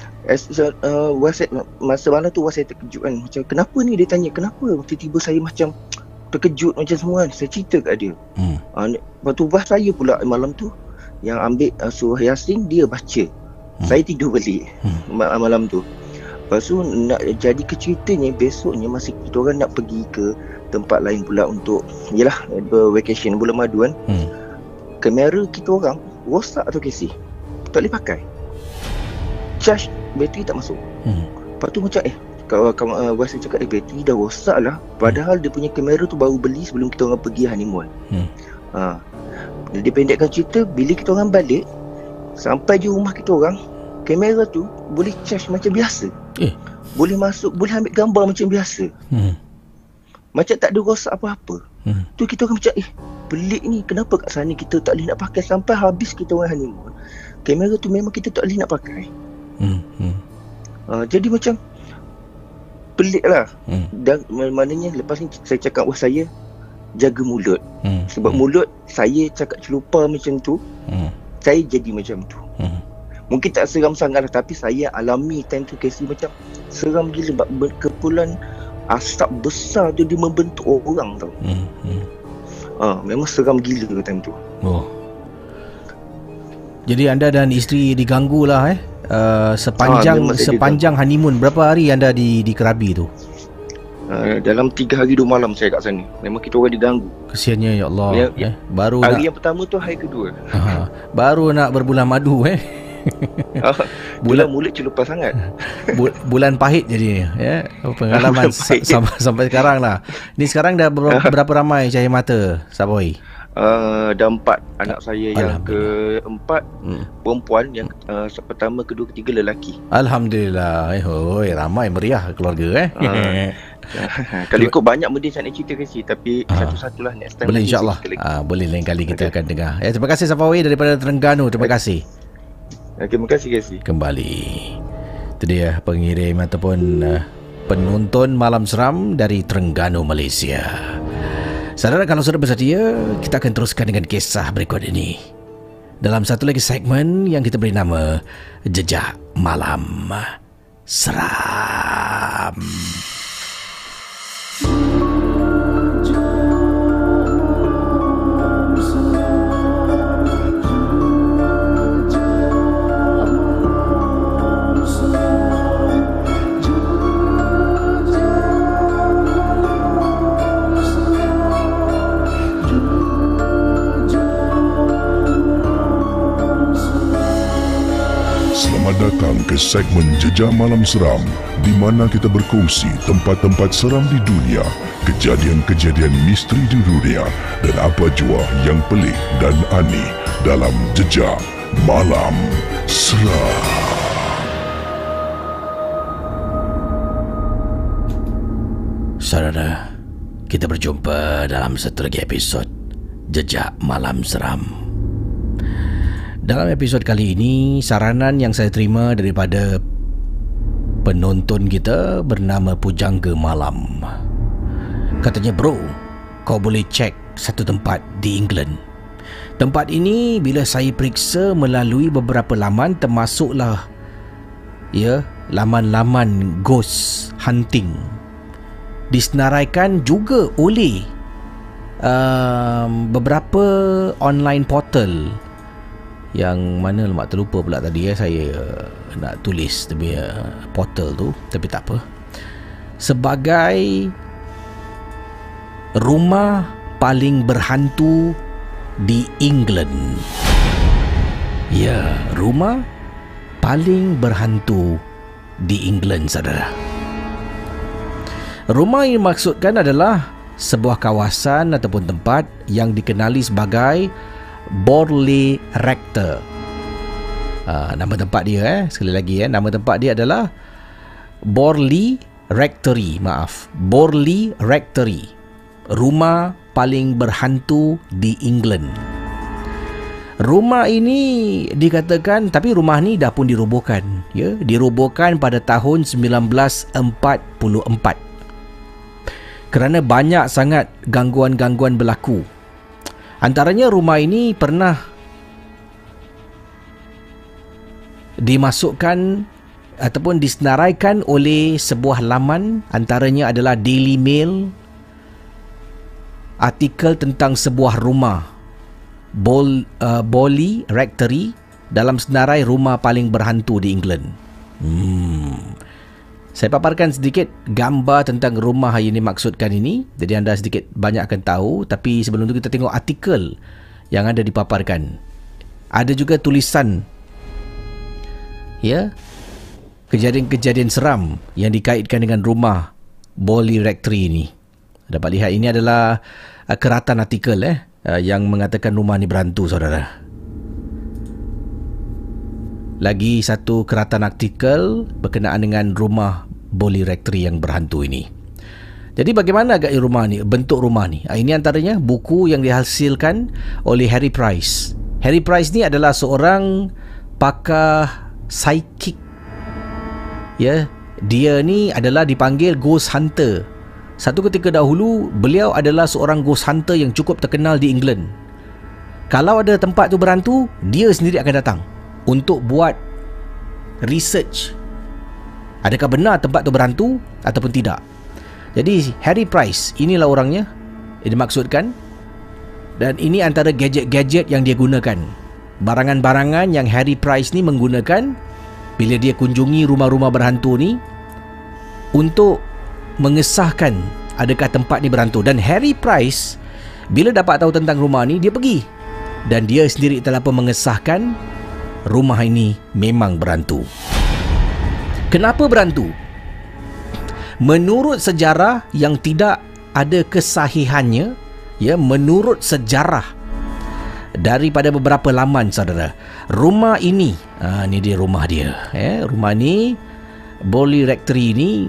S4: masa malam tu saya terkejut kan. Macam kenapa ni, dia tanya kenapa. Tiba-tiba saya macam terkejut macam semua kan. Saya cerita kat dia. Lepas tu wife saya pula malam tu yang ambil surah Yasin, dia baca. Saya tidur balik malam tu. Lepas tu nak jadi ceritanya, besoknya masa kita orang nak pergi ke tempat lain pula untuk yalah vacation bulan madu kan. Kamera kita orang rosak tu Casey. Tak boleh pakai. Charge bateri tak masuk. Lepas tu macam kawan wife saya cakap bateri dah rosak lah. Padahal dia punya kamera tu baru beli sebelum kita orang pergi honeymoon. Dia pendekkan cerita, bila kita orang balik, Sampai je rumah kita orang, kamera tu boleh charge macam biasa. Boleh masuk, boleh ambil gambar macam biasa. Macam tak ada rosak apa-apa. Tu kita orang macam pelik ni, kenapa kat sana kita tak boleh nak pakai sampai habis kita orang honeymoon. Kamera tu memang kita tak boleh nak pakai. Jadi macam pelik lah. Dan maknanya lepas ni saya cakap saya jaga mulut. Sebab mulut saya cakap celupa macam tu, saya jadi macam tu. Mungkin tak seram sangat lah, tapi saya alami time tu Casey macam seram gila. Berkepulan asap besar tu dia membentuk orang tau. Memang seram gila time tu.
S2: Jadi anda dan isteri diganggu lah sepanjang honeymoon. Berapa hari anda di Krabi tu?
S4: Dalam 3 hari 2 malam saya kat sana. Memang kita orang diganggu.
S2: Kesiannya ya Allah. Baru
S4: hari yang pertama tu hari kedua.
S2: Baru nak berbulan madu
S4: bulan mulut celupa sangat.
S2: Bulan pahit jadinya pengalaman sampai sekarang lah. Ni sekarang dah berapa ramai cahaya mata Saboy?
S4: Dah 4 anak saya. Yang keempat perempuan, yang pertama, kedua, ketiga lelaki.
S2: Alhamdulillah. Ramai meriah keluarga
S4: Kalau ikut banyak benda saya nak cerita kasi, tapi satu-satulah next time.
S2: Boleh insyaAllah. Boleh lain kali kita akan dengar. Terima kasih Safawi daripada Terengganu. Terima kasih.
S4: Terima kasih Casey.
S2: Kembali. Itu dia pengirim ataupun penonton Malam Seram dari Terengganu, Malaysia. Saudara, kalau sudah bersedia, kita akan teruskan dengan kisah berikut ini dalam satu lagi segmen yang kita beri nama Jejak Malam Seram.
S1: Datang ke segmen Jejak Malam Seram, di mana kita berkongsi tempat-tempat seram di dunia, kejadian-kejadian misteri di dunia, dan apa jua yang pelik dan aneh dalam Jejak Malam Seram.
S2: Saudara, kita berjumpa dalam satu lagi episod Jejak Malam Seram. Dalam episod kali ini, saranan yang saya terima daripada penonton kita bernama Pujangga Malam. Katanya, bro, kau boleh cek satu tempat di England. Tempat ini bila saya periksa melalui beberapa laman, termasuklah laman-laman ghost hunting, disenaraikan juga oleh beberapa online portal. Yang mana lemak terlupa pula tadi saya nak tulis tapi portal tu, tapi tak apa. Sebagai rumah paling berhantu di England. Ya, rumah paling berhantu di England, saudara. Rumah yang dimaksudkan adalah sebuah kawasan ataupun tempat yang dikenali sebagai Borley Rector. Nama tempat dia sekali lagi nama tempat dia adalah Borley Rectory. Borley Rectory. Rumah paling berhantu di England. Rumah ini dikatakan, tapi rumah ni dah pun dirobohkan, dirobohkan pada tahun 1944. Kerana banyak sangat gangguan-gangguan berlaku. Antaranya rumah ini pernah dimasukkan ataupun disenaraikan oleh sebuah laman, antaranya adalah Daily Mail, artikel tentang sebuah rumah Borley Rectory dalam senarai rumah paling berhantu di England. Saya paparkan sedikit gambar tentang rumah yang dimaksudkan ini, jadi anda sedikit banyak akan tahu. Tapi sebelum itu kita tengok artikel yang ada dipaparkan. Ada juga tulisan kejadian-kejadian seram yang dikaitkan dengan rumah Borley Rectory ini. Dapat lihat ini adalah keratan artikel yang mengatakan rumah ni berhantu, saudara. lagi satu keratan artikel berkenaan dengan rumah Bolly Rectory yang berhantu ini. Jadi bagaimana agak rumah ni, bentuk rumah ni? Ini antaranya buku yang dihasilkan oleh Harry Price. Harry Price ni adalah seorang pakar psychic. Ya, dia ni adalah dipanggil ghost hunter. Satu ketika dahulu beliau adalah seorang ghost hunter yang cukup terkenal di England. Kalau ada tempat tu berhantu, dia sendiri akan datang untuk buat research. Adakah benar tempat tu berhantu ataupun tidak? Jadi Harry Price, inilah orangnya yang dimaksudkan. Dan ini antara gadget-gadget yang dia gunakan. Barangan-barangan yang Harry Price ni menggunakan bila dia kunjungi rumah-rumah berhantu ni untuk mengesahkan adakah tempat ni berhantu. Dan Harry Price bila dapat tahu tentang rumah ni, dia pergi. Dan dia sendiri telah pun mengesahkan rumah ini memang berhantu. Kenapa berhantu? Menurut sejarah yang tidak ada kesahihannya, ya, menurut sejarah daripada beberapa laman, saudara, rumah ini, ni dia rumah dia, rumah ni, Bolly Rectory ni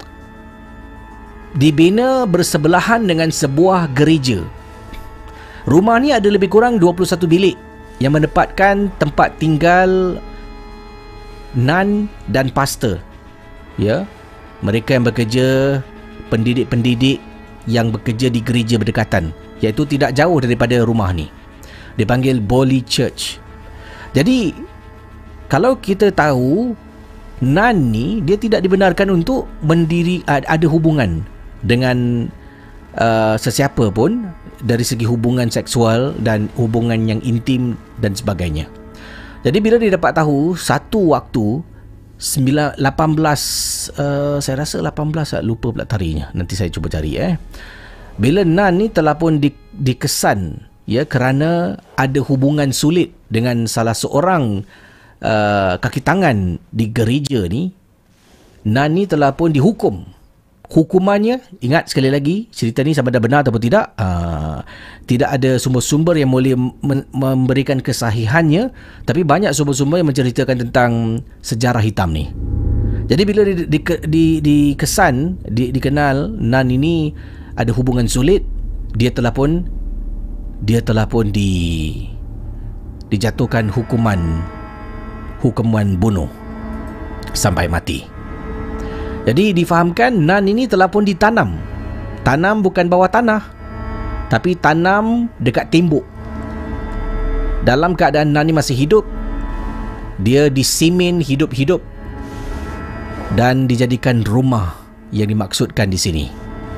S2: dibina bersebelahan dengan sebuah gereja. Rumah ni ada lebih kurang 21 bilik yang menempatkan tempat tinggal nun dan pastor. Ya, mereka yang bekerja, pendidik-pendidik yang bekerja di gereja berdekatan, iaitu tidak jauh daripada rumah ni. Dipanggil Bolly Church. Jadi kalau kita tahu, nun ni dia tidak dibenarkan untuk ada hubungan dengan sesiapa pun dari segi hubungan seksual dan hubungan yang intim dan sebagainya. Jadi bila dia dapat tahu satu waktu 18 saya rasa 18, lupa pula tarikhnya, nanti saya cuba cari. Bila nun ni telah pun dikesan, ya, kerana ada hubungan sulit dengan salah seorang kaki tangan di gereja ni, nun ni telah pun dihukum. Hukumannya, ingat sekali lagi, cerita ni sama ada benar atau tidak, tidak ada sumber-sumber yang boleh memberikan kesahihannya, tapi banyak sumber-sumber yang menceritakan tentang sejarah hitam ni. Jadi bila dikesan, dikenal nun ini ada hubungan sulit, dia telah pun dijatuhkan hukuman bunuh sampai mati. Jadi difahamkan nun ini telah pun ditanam. Tanam bukan bawah tanah, tapi tanam dekat tembok. Dalam keadaan nun ini masih hidup, dia disimin hidup-hidup dan dijadikan rumah yang dimaksudkan di sini.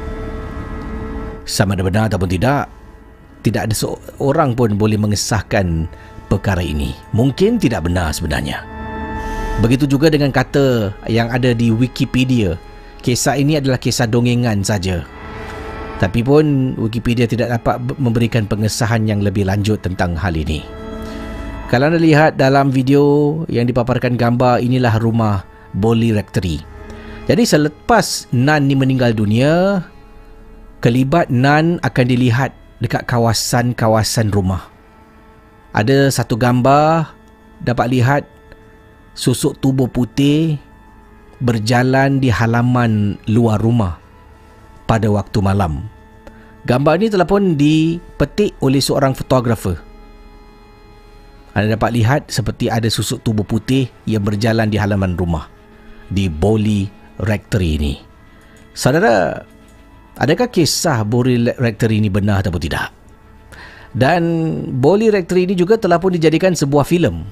S2: Sama ada benar ataupun tidak ada seorang pun boleh mengesahkan perkara ini. Mungkin tidak benar sebenarnya. Begitu juga dengan kata yang ada di Wikipedia. Kisah ini adalah kisah dongengan saja. Tapi pun Wikipedia tidak dapat memberikan pengesahan yang lebih lanjut tentang hal ini. Kalau anda lihat dalam video yang dipaparkan gambar, inilah rumah Bolly Rectory. Jadi selepas nun ni meninggal dunia, kelibat nun akan dilihat dekat kawasan-kawasan rumah. Ada satu gambar dapat lihat susuk tubuh putih berjalan di halaman luar rumah pada waktu malam. Gambar ini telah pun dipetik oleh seorang fotografer. Anda dapat lihat seperti ada susuk tubuh putih yang berjalan di halaman rumah di Bolly Rectory ini. Saudara, adakah kisah Bolly Rectory ini benar atau tidak? Dan Bolly Rectory ini juga telah pun dijadikan sebuah filem,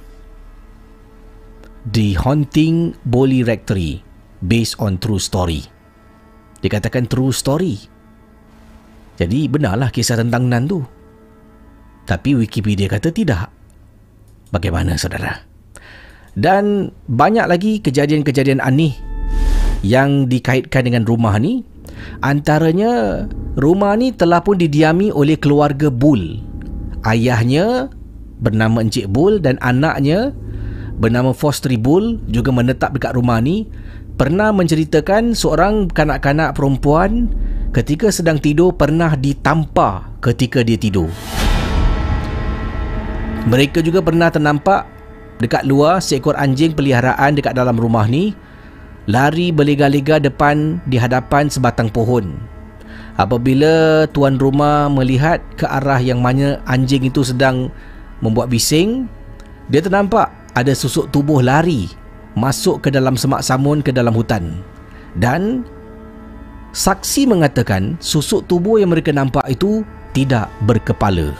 S2: The Haunting Bolly Rectory, based on true story. Dikatakan true story. Jadi benarlah kisah tentang nun tu. Tapi Wikipedia kata tidak. Bagaimana, saudara? Dan banyak lagi kejadian-kejadian aneh yang dikaitkan dengan rumah ni. Antaranya, rumah ni telah pun didiami oleh keluarga Bull. Ayahnya bernama Encik Bull dan anaknya bernama Fostri Bull juga menetap dekat rumah ni. Pernah menceritakan seorang kanak-kanak perempuan ketika sedang tidur pernah ditampar ketika dia tidur. Mereka juga pernah ternampak Dekat luar, seekor anjing peliharaan dekat dalam rumah ni lari berlega-lega di hadapan sebatang pohon. Apabila tuan rumah melihat ke arah yang mana anjing itu sedang membuat bising, dia ternampak ada susuk tubuh lari masuk ke dalam semak samun ke dalam hutan. Dan saksi mengatakan susuk tubuh yang mereka nampak itu tidak berkepala.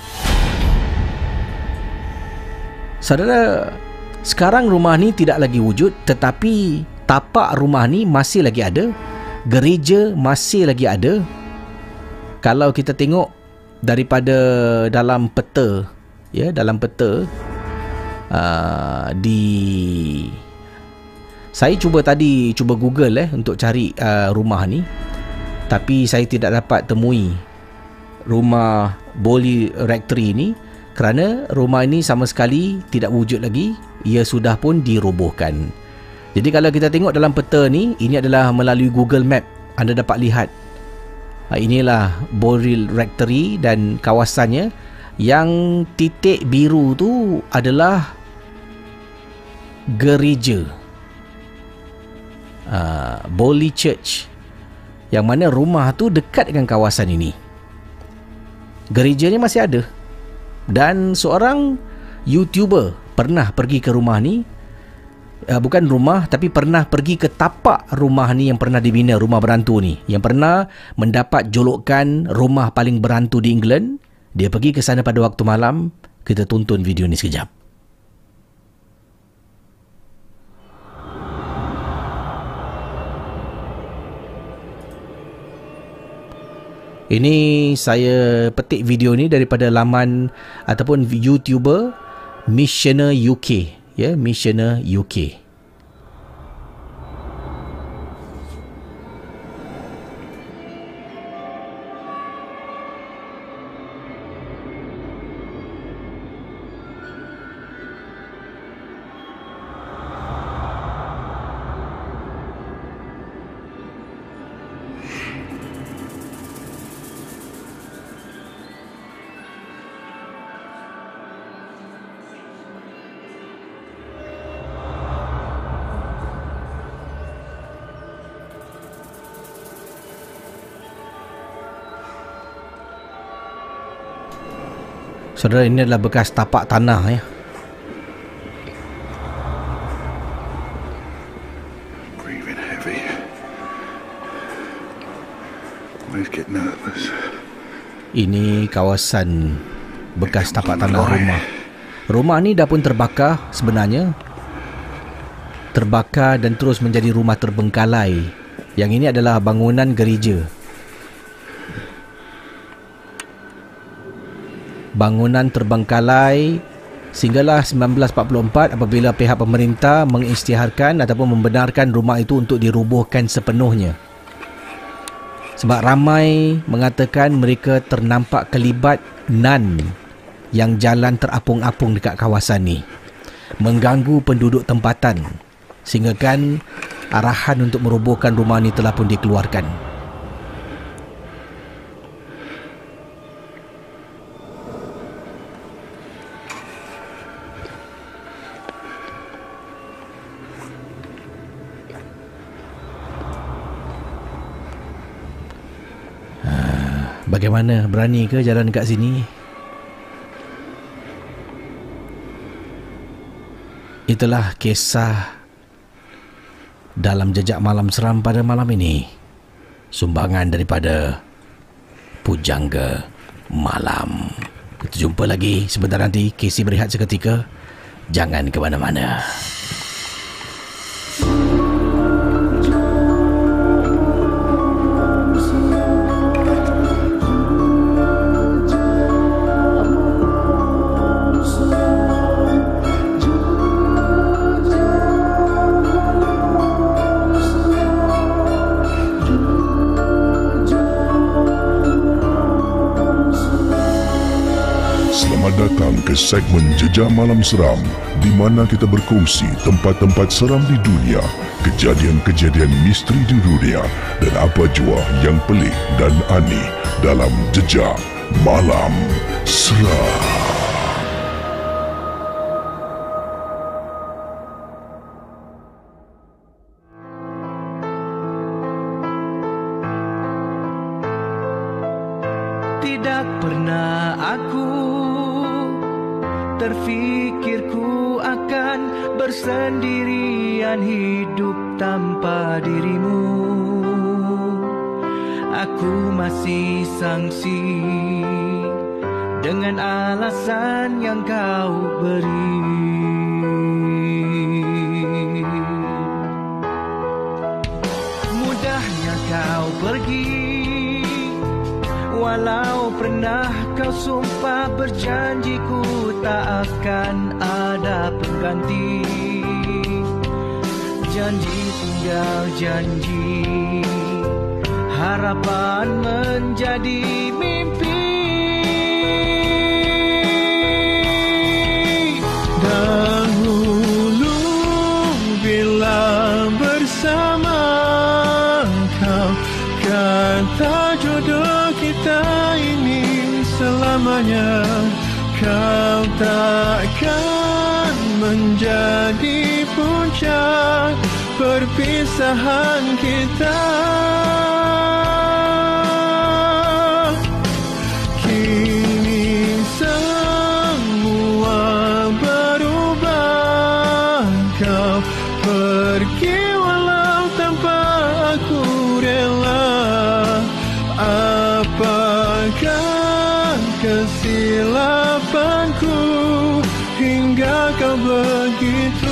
S2: Saudara, sekarang rumah ni tidak lagi wujud, tetapi tapak rumah ni masih lagi ada. Gereja masih lagi ada. Kalau kita tengok daripada dalam peta, ya, dalam peta saya cuba Google untuk cari rumah ni, tapi saya tidak dapat temui rumah Boli Rectory ni kerana rumah ini sama sekali tidak wujud lagi. Ia sudah pun dirobohkan. Jadi kalau kita tengok dalam peta ni, ini adalah melalui Google Map, anda dapat lihat inilah Boli Rectory dan kawasannya. Yang titik biru tu adalah gereja Boli Church, yang mana rumah tu dekat dengan kawasan ini. Gereja ni masih ada. Dan seorang YouTuber pernah pergi ke rumah ni, bukan rumah, tapi pernah pergi ke tapak rumah ni yang pernah dibina, rumah berantu ni, yang pernah mendapat julukan rumah paling berantu di England. Dia pergi ke sana pada waktu malam. Kita tonton video ni sekejap. Ini saya petik video ni daripada laman ataupun YouTuber Missioner UK, ya, Missioner UK. Saudara, ini adalah bekas tapak tanah, ya.
S1: Breathing heavy. Always get nervous.
S2: Ini kawasan bekas tapak tanah rumah. Rumah ni dah pun terbakar sebenarnya. Terbakar dan terus menjadi rumah terbengkalai. Yang ini adalah bangunan gereja. Bangunan terbengkalai sehinggalah 1944 apabila pihak pemerintah mengisytiharkan ataupun membenarkan rumah itu untuk dirubuhkan sepenuhnya. Sebab ramai mengatakan mereka ternampak kelibat nun yang jalan terapung-apung dekat kawasan ni, mengganggu penduduk tempatan, sehingga kan arahan untuk merobohkan rumah ni telah pun dikeluarkan. Bagaimana, berani ke jalan dekat sini? Itulah kisah dalam Jejak Malam Seram pada malam ini. Sumbangan daripada Pujangga Malam. Kita jumpa lagi sebentar nanti. Casey berehat seketika. Jangan ke mana-mana.
S1: Datang ke segmen Jejak Malam Seram, di mana kita berkongsi tempat-tempat seram di dunia, kejadian-kejadian misteri di dunia, dan apa jua yang pelik dan aneh dalam Jejak Malam Seram.
S3: Tidak pernah aku terfikirku akan bersendirian hidup tanpa dirimu. Aku masih sangsi dengan alasan yang kau beri. Mudahnya kau pergi, walau pernah kau sumpah berjanji ku tak akan ada pengganti. Janji tinggal janji, harapan menjadi mimpi.
S5: Dahulu bila bersama kau, kata jodoh kita ini selamanya. Kau takkan menjadi puncak perpisahan kita. Kini semua berubah, kau pergi walau tanpa aku rela. Apakah kesilapanku hingga kau begitu?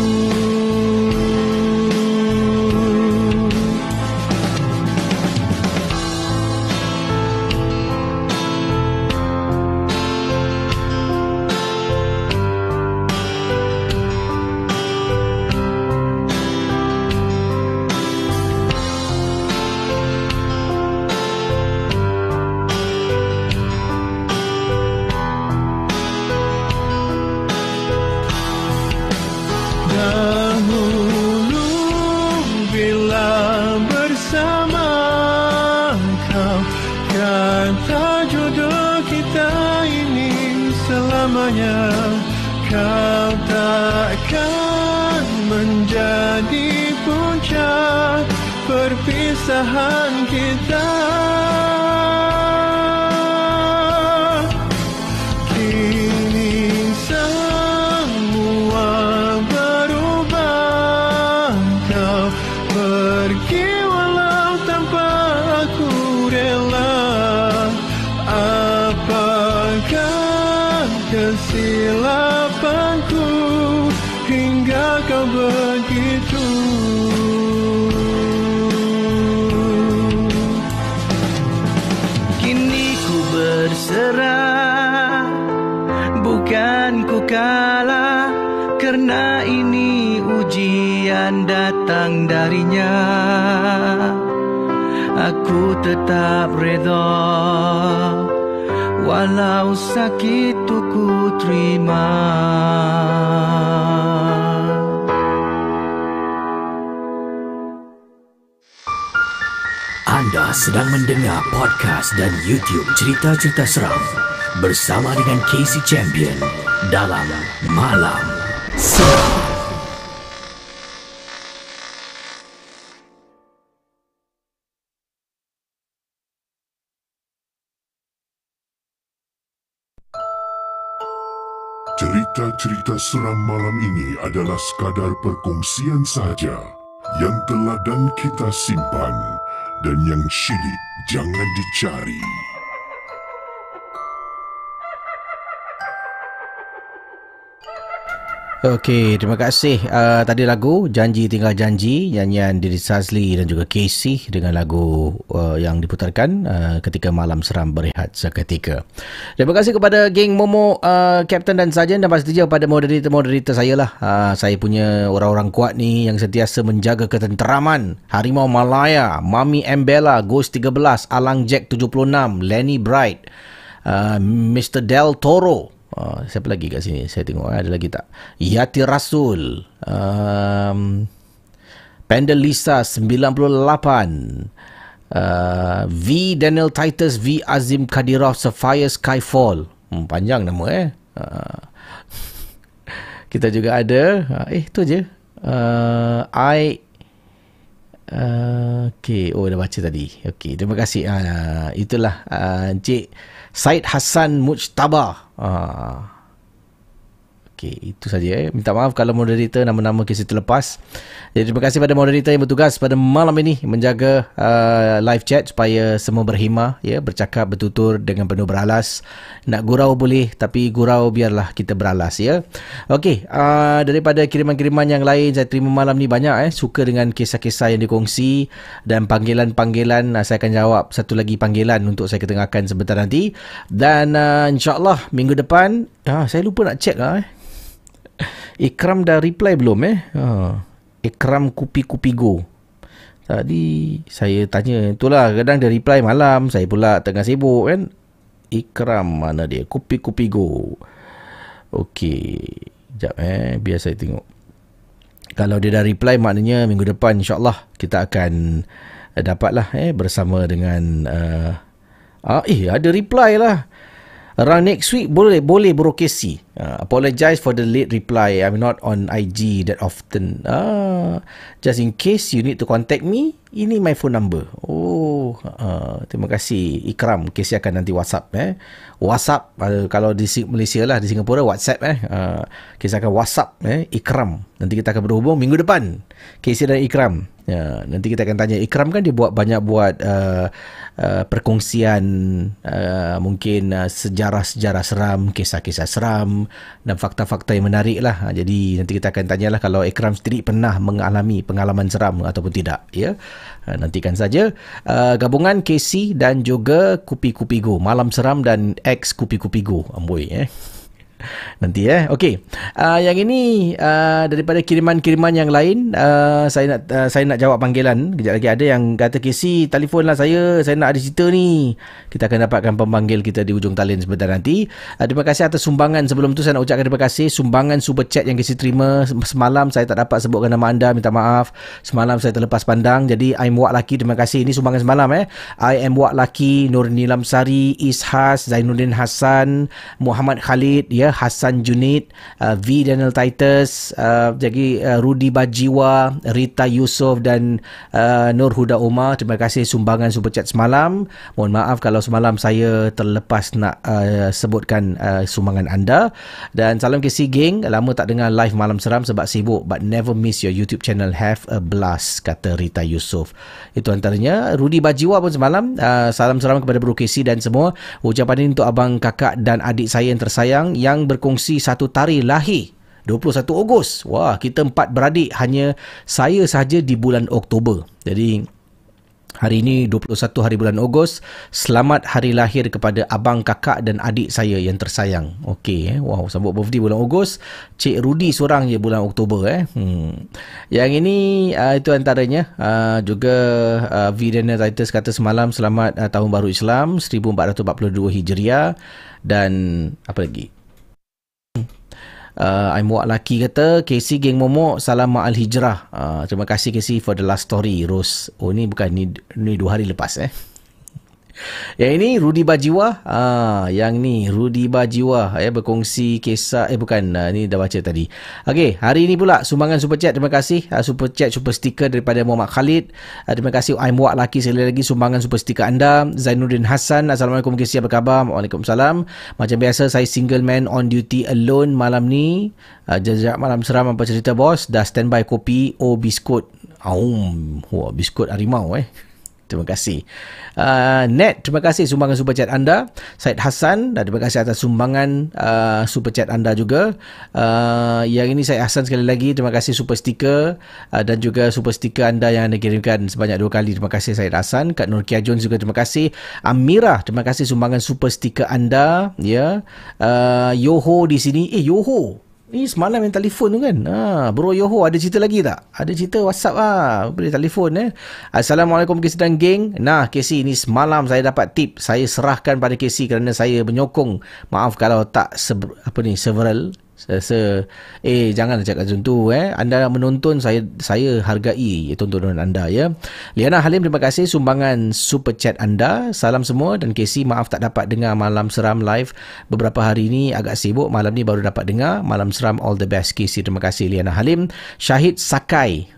S5: Dahulu bila bersama kau, kata jodoh kita ini selamanya. Kau takkan menjadi puncak perpisahan kita. Kini semua berubah, kau pergi walau tanpa aku rela. Apakah kesilapanku hingga kau begitu?
S3: Kini ku berserah, bukan ku kalah, karena ini ujian datang darinya. Aku tetap redha, walau sakit ku terima.
S6: Anda sedang mendengar podcast dan YouTube cerita-cerita seram bersama dengan Casey Champion dalam Malam Seram.
S1: Cerita-cerita seram malam ini adalah sekadar perkongsian sahaja yang teladan kita simpan dan yang syilid jangan dicari.
S2: Okey, terima kasih. Tadi lagu Janji Tinggal Janji, nyanyian Diri Sazli dan juga Casey dengan lagu yang diputarkan ketika malam seram berehat seketika. Terima kasih kepada geng Momo, Kapten dan Sarjan, dan pasti juga kepada moderator saya lah. Saya punya orang-orang kuat ni yang sentiasa menjaga ketenteraman. Harimau Malaya, Mami Embella, Ghost 13, Alang Jack 76, Lenny Bright, Mr. Del Toro. Siapa lagi kat sini? Saya tengok ada lagi tak? Yati Rasul, Pendel Lisa 98, V Daniel Titus, V Azim Kadirov, Sapphire Skyfall. Panjang nama Kita juga ada tu je. Okey, dah baca tadi. Okey, terima kasih. Itulah Encik Said Hassan Mujtabah. Okey, itu saja. Minta maaf kalau moderator nama-nama kisah terlepas. Jadi terima kasih pada moderator yang bertugas pada malam ini menjaga live chat supaya semua berhemah, ya, bercakap bertutur dengan penuh beralas. Nak gurau boleh, tapi gurau biarlah kita beralas, ya. Okey, daripada kiriman-kiriman yang lain saya terima malam ni banyak, suka dengan kisah-kisah yang dikongsi dan panggilan-panggilan. Saya akan jawab satu lagi panggilan untuk saya ketengahkan sebentar nanti. Dan insya-Allah minggu depan, saya lupa nak check Ikram dah reply belum Ikram Kupi-Kupi Go. Tadi saya tanya, itulah kadang dia reply malam, saya pula tengah sibuk kan. Ikram mana dia? Kupi-Kupi Go. Okey, sekejap biar saya tengok. Kalau dia dah reply maknanya minggu depan insya-Allah kita akan dapatlah bersama dengan ada reply lah. Around next week boleh berokesi. Apologize for the late reply. I'm not on IG that often. Just in case you need to contact me, ini my phone number. Terima kasih Ikram. Casey akan nanti WhatsApp. WhatsApp kalau di Malaysia lah, di Singapura WhatsApp. Casey akan WhatsApp Ikram. Nanti kita akan berhubung minggu depan. Casey dan Ikram. Nanti kita akan tanya. Ikram kan dia banyak buat perkongsian mungkin sejarah-sejarah seram, kisah-kisah seram dan fakta-fakta yang menarik lah. Jadi nanti kita akan tanyalah kalau Ikram sendiri pernah mengalami pengalaman seram ataupun tidak, ya. Nantikan saja gabungan Casey dan juga Kupi-Kupi Go, Malam Seram dan X Kupi-Kupi Go. Amboi nanti okey. Yang ini daripada kiriman-kiriman yang lain, saya nak jawab panggilan. Kejap lagi ada yang kata Casey telefonlah saya nak ada cerita ni. Kita akan dapatkan pemanggil kita di ujung talian sebentar nanti. Terima kasih atas sumbangan. Sebelum tu saya nak ucapkan terima kasih sumbangan super chat yang Casey terima semalam. Saya tak dapat sebutkan nama anda, minta maaf. Semalam saya terlepas pandang. Jadi I'm Wak Laki, terima kasih. Ini sumbangan semalam I am Wak Laki, Nur Nilam Sari, Ishas, Zainuddin Hassan, Muhammad Khalid, Hassan Junid, V Daniel Titus, jadi Rudi Bajiwa, Rita Yusof dan Nur Huda Umar. Terima kasih sumbangan super chat semalam. Mohon maaf kalau semalam saya terlepas nak sebutkan sumbangan anda. Dan salam Casey geng, lama tak dengar live Malam Seram sebab sibuk, but never miss your YouTube channel, have a blast, kata Rita Yusof. Itu antaranya. Rudi Bajiwa pun semalam salam seram kepada Bro Casey dan semua. Ucapan ini untuk abang, kakak dan adik saya yang tersayang yang berkongsi satu tarikh lahir 21 Ogos. Wah, kita 4 beradik, hanya saya sahaja di bulan Oktober. Jadi hari ini 21 hari bulan Ogos. Selamat hari lahir kepada abang, kakak dan adik saya yang tersayang. Okey, wow, sambut birthday bulan Ogos. Cik Rudi seorang je bulan Oktober Yang ini itu antaranya. Juga V Daniel Titus kata semalam selamat tahun baru Islam 1442 Hijriah. Dan apa lagi? I'm Wak Laki kata Casey geng momok salam ma'al hijrah. Terima kasih Casey for the last story, Rose. Ni bukan, ni 2 hari lepas Yang ini Rudi Bajiwa. Yang ni Rudi Bajiwa berkongsi kisah bukan, ni dah baca tadi. Okey, hari ini pula sumbangan super chat. Terima kasih super chat, super sticker daripada Muhammad Khalid. Terima kasih I'm Wak Laki sekali lagi sumbangan super sticker anda. Zainuddin Hassan, Assalamualaikum Casey, apa khabar? Waalaikumsalam. Macam biasa saya single man on duty alone malam ni. Jejak Malam Seram, apa cerita bos? Dah standby kopi biskut. Wah, biskut harimau Terima kasih. Net, terima kasih sumbangan super chat anda. Said Hassan, terima kasih atas sumbangan super chat anda juga. Yang ini Said Hassan sekali lagi, terima kasih super sticker dan juga super sticker anda yang anda kirimkan sebanyak 2 kali. Terima kasih Said Hassan. Kak Nur Kia Jones juga terima kasih. Amira, terima kasih sumbangan super sticker anda. Yoho di sini. Yoho, ni semalam yang telefon tu kan. Bro Yoho, ada cerita lagi tak? Ada cerita WhatsApp boleh telefon Assalamualaikum Casey dan geng. Casey, ni semalam saya dapat tip. Saya serahkan pada Casey kerana saya menyokong. Maaf kalau tak several. Jangan cakap macam tu Anda menonton, saya hargai tontonan anda Liana Halim, terima kasih sumbangan super chat anda. Salam semua. Dan Casey, maaf tak dapat dengar Malam Seram live beberapa hari ini, agak sibuk. Malam ni baru dapat dengar Malam Seram. All the best Casey. Terima kasih Liana Halim. Syahid Sakai,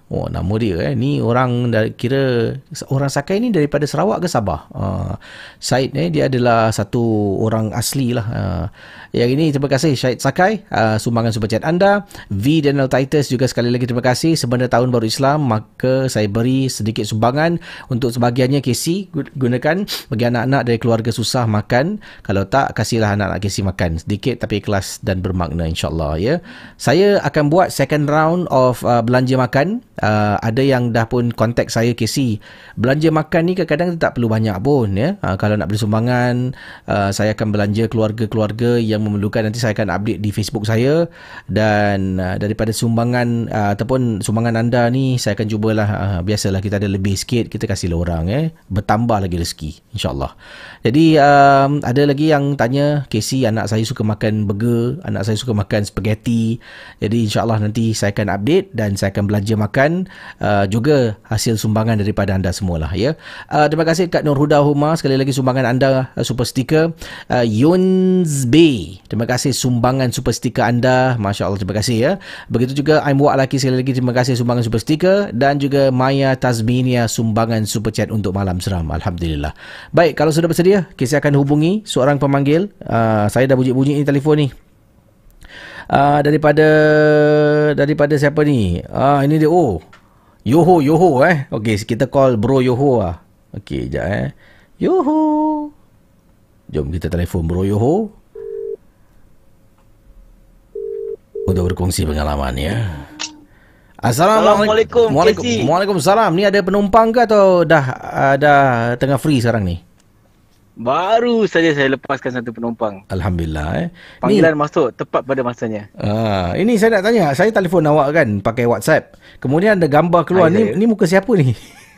S2: Oh, nama dia ni orang kira orang Sakai ni daripada Sarawak ke Sabah? Syed dia adalah satu orang asli lah. Yang ini terima kasih Syed Sakai, sumbangan super chat anda. V Daniel Titus juga sekali lagi terima kasih. Sebenarnya tahun baru Islam, maka saya beri sedikit sumbangan untuk sebahagiannya KC gunakan bagi anak-anak dari keluarga susah makan. Kalau tak, kasihlah anak-anak KC makan sedikit tapi ikhlas dan bermakna, insyaAllah ya. Saya akan buat second round of belanja makan. Ada yang dah pun kontak saya, KC, belanja makan ni kadang-kadang tak perlu banyak pun ya. Kalau nak beri sumbangan, saya akan belanja keluarga-keluarga yang memerlukan. Nanti saya akan update di Facebook saya. Dan daripada sumbangan ataupun sumbangan anda ni, saya akan cubalah, biasalah kita ada lebih sikit, kita kasih orang bertambah lagi rezeki, insyaAllah. Jadi ada lagi yang tanya, KC, anak saya suka makan burger, anak saya suka makan spaghetti. Jadi insyaAllah nanti saya akan update dan saya akan belanja makan juga hasil sumbangan daripada anda semualah ya. Terima kasih Kak Nurhuda Huma, sekali lagi sumbangan anda super stiker. Yuns B, terima kasih sumbangan super stiker anda, Masya Allah, terima kasih ya. Begitu juga I'm Wak Laki, sekali lagi terima kasih sumbangan super stiker. Dan juga Maya Tazminia sumbangan super chat untuk Malam Seram, Alhamdulillah. Baik, kalau sudah bersedia, kita akan hubungi seorang pemanggil. Saya dah bunyi-bunyi telefon ni. Daripada siapa ni? Ini dia. Oh, Yoho. Okey, kita call Bro Yoho lah. Okey, sekejap Yoho. Jom kita telefon Bro Yoho untuk berkongsi pengalaman ya.
S7: Assalamualaikum.
S2: Waalaikumsalam. Ni ada penumpang ke atau dah tengah free sekarang ni?
S7: Baru saja saya lepaskan satu penumpang.
S2: Alhamdulillah.
S7: Panggilan masuk tepat pada masanya.
S2: Ini saya nak tanya, saya telefon awak kan pakai WhatsApp. Kemudian ada gambar keluar. Ni muka siapa ni?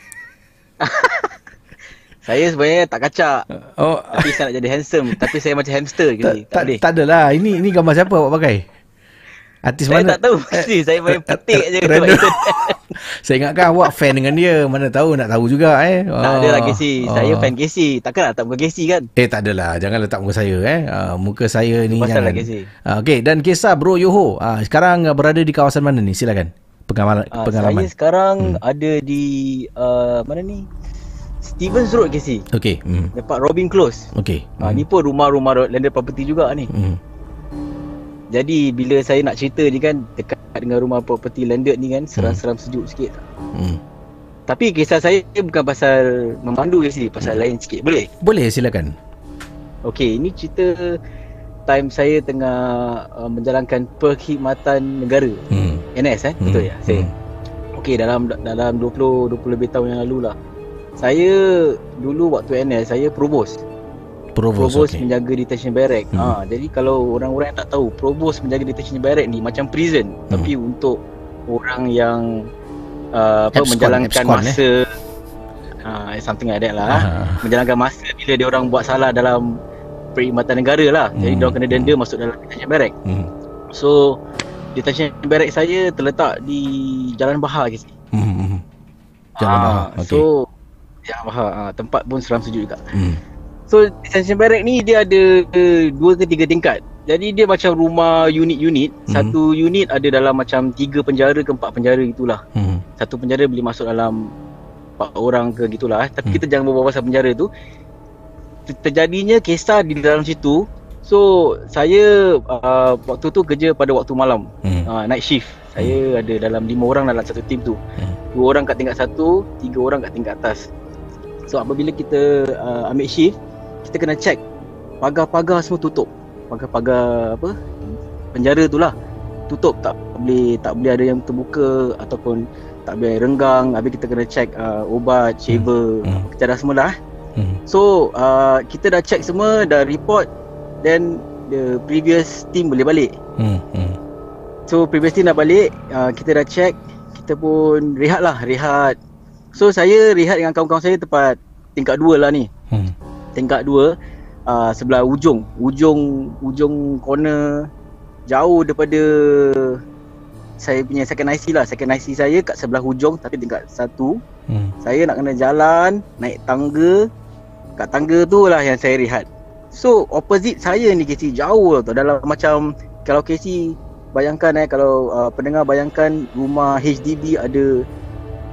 S7: Saya sebenarnya tak kacak. Tapi saya nak jadi handsome. Tapi saya macam hamster gitu.
S2: Tak adalah. Ini gambar siapa awak pakai? Artis
S7: saya
S2: mana?
S7: Saya tak tahu pasti. Saya main petik je.
S2: Saya ingatkan awak fan dengan dia. Mana tahu, nak tahu juga
S7: Tak adalah Casey. Saya fan Casey. Takkan letak muka Casey kan?
S2: Tak adalah. Jangan letak muka saya muka saya ni
S7: pasal
S2: jangan. Okey, dan kisah Bro Yoho. Sekarang berada di kawasan mana ni? Silakan. Pengalaman.
S7: Saya sekarang ada di mana ni? Stevens Road Casey.
S2: Okey.
S7: Dekat Robin Close.
S2: Okey.
S7: Ni pun rumah-rumah landed property juga ni. Jadi bila saya nak cerita ni kan, dekat dengan rumah property landed ni kan, seram-seram sejuk sikit. Tapi kisah saya bukan pasal memandu je, pasal lain sikit. Boleh?
S2: Boleh, silakan.
S7: Okey, ini cerita time saya tengah menjalankan perkhidmatan negara. NS betul ya? Okey, dalam 20 lebih tahun yang lalu lah. Saya dulu waktu NS, saya Provost menjaga detention barrack. Jadi kalau orang-orang yang tak tahu, Provost menjaga detention barrack ni macam prison, tapi untuk orang yang menjalankan masa something like that lah. Menjalankan masa bila dia orang buat salah dalam perkhidmatan negara lah. Jadi dia orang kena denda masuk dalam detention barrack. So detention barrack saya terletak di Jalan Bahar guys.
S2: Jalan Bahar.
S7: So Jalan Bahar, tempat pun seram sejuk juga. So detention barrack ni dia ada 2 ke 3 tingkat. Jadi dia macam rumah unit-unit. Satu unit ada dalam macam 3 penjara ke 4 penjara gitulah. Satu penjara boleh masuk dalam 4 orang ke gitulah. Tapi kita jangan berbual pasal penjara tu. Terjadinya kisah di dalam situ. So saya waktu tu kerja pada waktu malam, night shift. Saya ada dalam 5 orang dalam satu tim tu. 2 orang kat tingkat 1, 3 orang kat tingkat atas. So apabila kita ambil shift, kita kena check pagar-pagar semua tutup. Pagar-pagar penjara tu lah tutup, tak boleh ada yang terbuka ataupun tak boleh renggang. Habis kita kena check obat, shaver, kita dah semua dah. So kita dah check semua, dah report, then the previous team boleh balik. So previous team dah balik, kita dah check, kita pun rehat. So saya rehat dengan kawan-kawan saya tempat tingkat 2 lah ni. Tingkat 2 sebelah ujung corner, jauh daripada saya punya second IC lah. Second IC saya kat sebelah hujung tapi tingkat 1. Saya nak kena jalan, naik tangga. Kat tangga tu lah yang saya rehat. So opposite saya ni KC jauh tau. Dalam macam, kalau KC bayangkan kalau pendengar bayangkan rumah HDB ada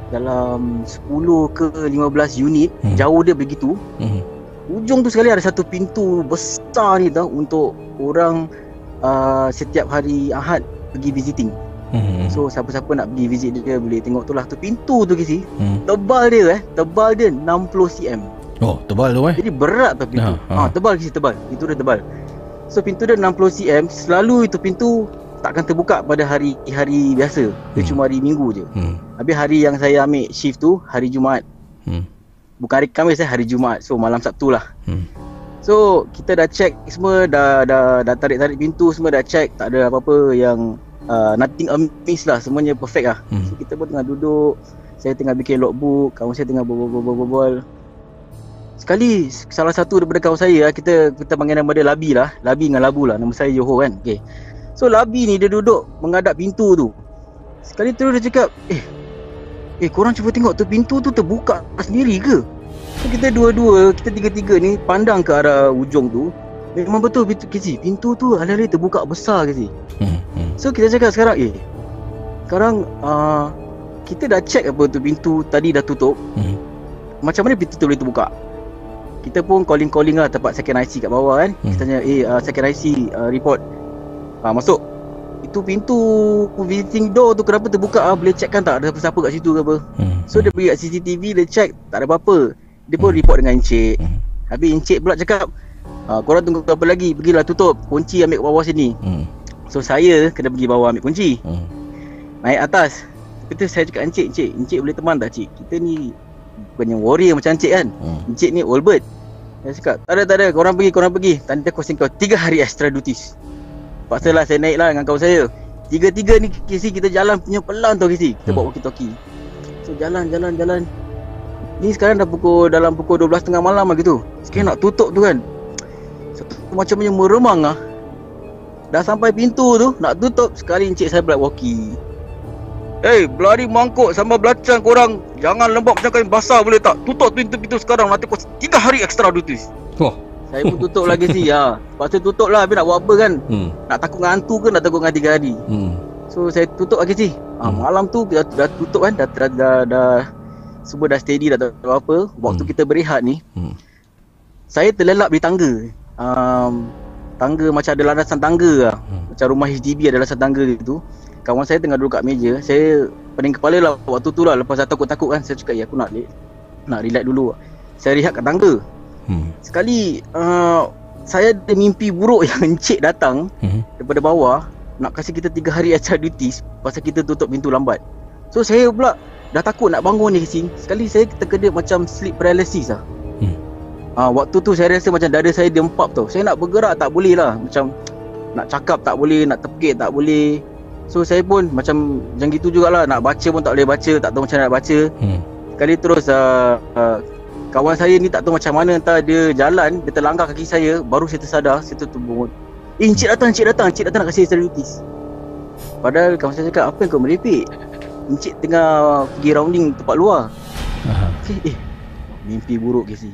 S7: dalam 10 ke 15 unit. Jauh dia begitu. Ujung tu sekali ada satu pintu besar ni tau, untuk orang setiap hari Ahad pergi visiting. So siapa-siapa nak pergi visit dia boleh tengok tu lah. Tu pintu tu kisi. Tebal dia tebal dia 60 cm.
S2: Oh, tebal tu
S7: Jadi berat tu pintu. Tebal kisi, tebal. Pintu dia tebal. So pintu dia 60 cm. Selalu itu pintu takkan terbuka pada hari-hari biasa. Dia cuma hari Minggu je. Habis hari yang saya ambil shift tu hari Jumaat. Bukan hari Khamis, hari Jumaat. So malam Sabtu lah. So kita dah check semua, dah tarik-tarik pintu semua, dah check, tak ada apa-apa yang nothing amiss lah, semuanya perfect lah. So kita pun tengah duduk, saya tengah bikin logbook, kawan saya tengah berbual. Sekali salah satu daripada kawan saya, kita panggil nama dia Labi lah, Labi dengan Labu lah, nama saya Yoho kan. Okay. So Labi ni dia duduk menghadap pintu tu. Sekali terus dia cakap, korang cuba tengok tu pintu tu terbuka sendiri ke? So kita kita tiga-tiga ni pandang ke arah ujung tu. Memang betul pintu tu alih-alih terbuka besar kasi. So kita cakap sekarang kita dah check apa tu pintu tadi dah tutup. Macam mana pintu tu boleh terbuka? Kita pun calling lah tempat second IC kat bawah kan. Kita tanya second IC report. Masuk. Itu pintu visiting door tu kenapa terbuka? Boleh checkkan tak ada siapa kat situ ke apa? So dia pergi kat CCTV, dia check tak ada apa-apa. Dia pun report dengan Encik. Habis Encik pula cakap, korang tunggu apa lagi? Pergilah tutup, kunci ambil kat bawah sini. So saya kena pergi bawah ambil kunci. Naik atas. Lepas tu saya cakap Encik boleh teman tak cik? Kita ni bukannya warrior macam Encik kan. Encik ni old bird. Saya cakap tak ada, korang pergi. Tanda kosong kau 3 hari extra duties. Paksalah saya naik lah dengan kawan saya. Tiga-tiga ni kisi kita jalan punya pelan tau kisi. Kita bawa walkie-talkie. So jalan. Ni sekarang dah dalam pukul 12.30 malam lah gitu. Sekarang nak tutup tu kan, satu macam punya meremang lah. Dah sampai pintu tu nak tutup, sekali Encik saya black walkie. Bloody mangkuk sama belacang korang, jangan lembab macam kain basah boleh tak? Tutup pintu-pintu sekarang, nanti kau 3 hari extra duties. Saya pun tutup lagi sih ya. Lepas tu tutup lah, habis nak buat apa kan? Nak takut dengan hantu ke nak takut dengan 3 hari? So saya tutup lagi sih. Malam tu dah tutup kan, dah semua dah steady, dah tak ada apa. Waktu kita berehat ni, saya terlelap di tangga. Tangga macam ada landasan tangga lah. Macam rumah HDB ada landasan tangga gitu. Kawan saya tengah duduk kat meja. Saya pening kepala lah waktu tu lah. Lepas dah takut-takut kan, saya cakap aku nak relax dulu. Saya rehat kat tangga. Sekali saya ada mimpi buruk yang Encik datang daripada bawah nak kasih kita 3 hari extra duties pasal kita tutup pintu lambat. So saya pula dah takut nak bangun ni kasi. Sekali saya terkena macam sleep paralysis lah. Waktu tu saya rasa macam dada saya diempap tau. Saya nak bergerak tak boleh lah. Macam nak cakap tak boleh, nak terpekik tak boleh. So saya pun macam gitu jugalah. Nak baca pun tak boleh baca, tak tahu macam mana nak baca. Sekali terus kawan saya ni tak tahu macam mana, entah dia jalan, dia terlanggar kaki saya. Baru saya tersadar, saya tertubung. Encik datang nak kasih extra duties. Padahal kawan saya cakap, apa yang kau merepek? Encik tengah pergi rounding tempat luar. Mimpi buruk ke si.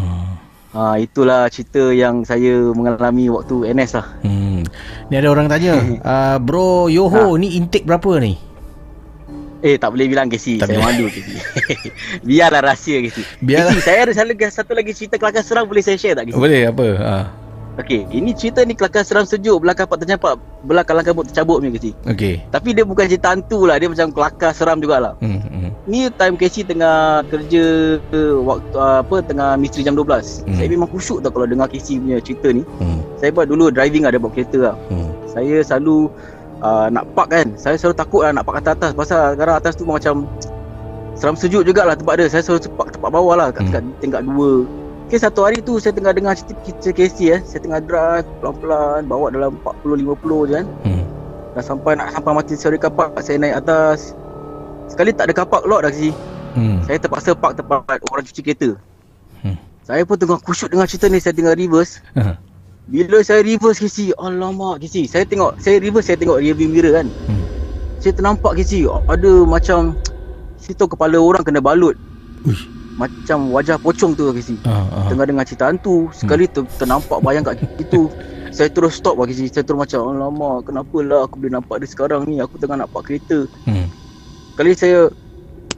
S7: Itulah cerita yang saya mengalami waktu NS lah.
S2: Ni ada orang tanya, Bro Yoho ni intake berapa ni?
S7: Tak boleh bilang Casey, saya malu Casey. Biarlah rahsia Casey. Casey, saya ada satu lagi cerita kelakar seram, boleh saya share tak Casey?
S2: Boleh, apa?
S7: Okey, ini cerita ni kelakar seram sejuk, belah kapak tercampak, belah kalang kabut tercabut ni Casey.
S2: Okey.
S7: Tapi dia bukan cerita hantu lah, dia macam kelakar seram jugalah. Ni time Casey tengah kerja waktu tengah misteri jam 12. Saya memang khusyuk tau kalau dengar Casey punya cerita ni. Saya buat dulu driving ada bawa kereta lah. Saya selalu nak park kan, saya selalu takut lah nak park atas pasal sekarang atas tu macam seram sejuk jugalah tempat dia. Saya selalu park tempat bawah lah, kat tingkat 2. Okay, satu hari tu saya tengah dengar cerita Casey saya tengah drive pelan-pelan, bawa dalam 40-50 je kan. Dah nak sampai mati seri kapak, saya naik atas. Sekali tak ada kapak lot dah Casey. Saya terpaksa park tempat orang cuci kereta. Saya pun tengah khusyuk dengar cerita ni, saya tengah reverse. Bila saya reverse Casey, alamak Casey, saya tengok rear view mirror kan. Saya ternampak Casey, ada macam situ kepala orang kena balut. Macam wajah pocong tu Casey. Tengah dengar cerita hantu, sekali ternampak bayang kat situ. Saya terus stop Casey. Saya terus macam, alamak, kenapalah aku boleh nampak dia sekarang ni, aku tengah nak park kereta. Sekali saya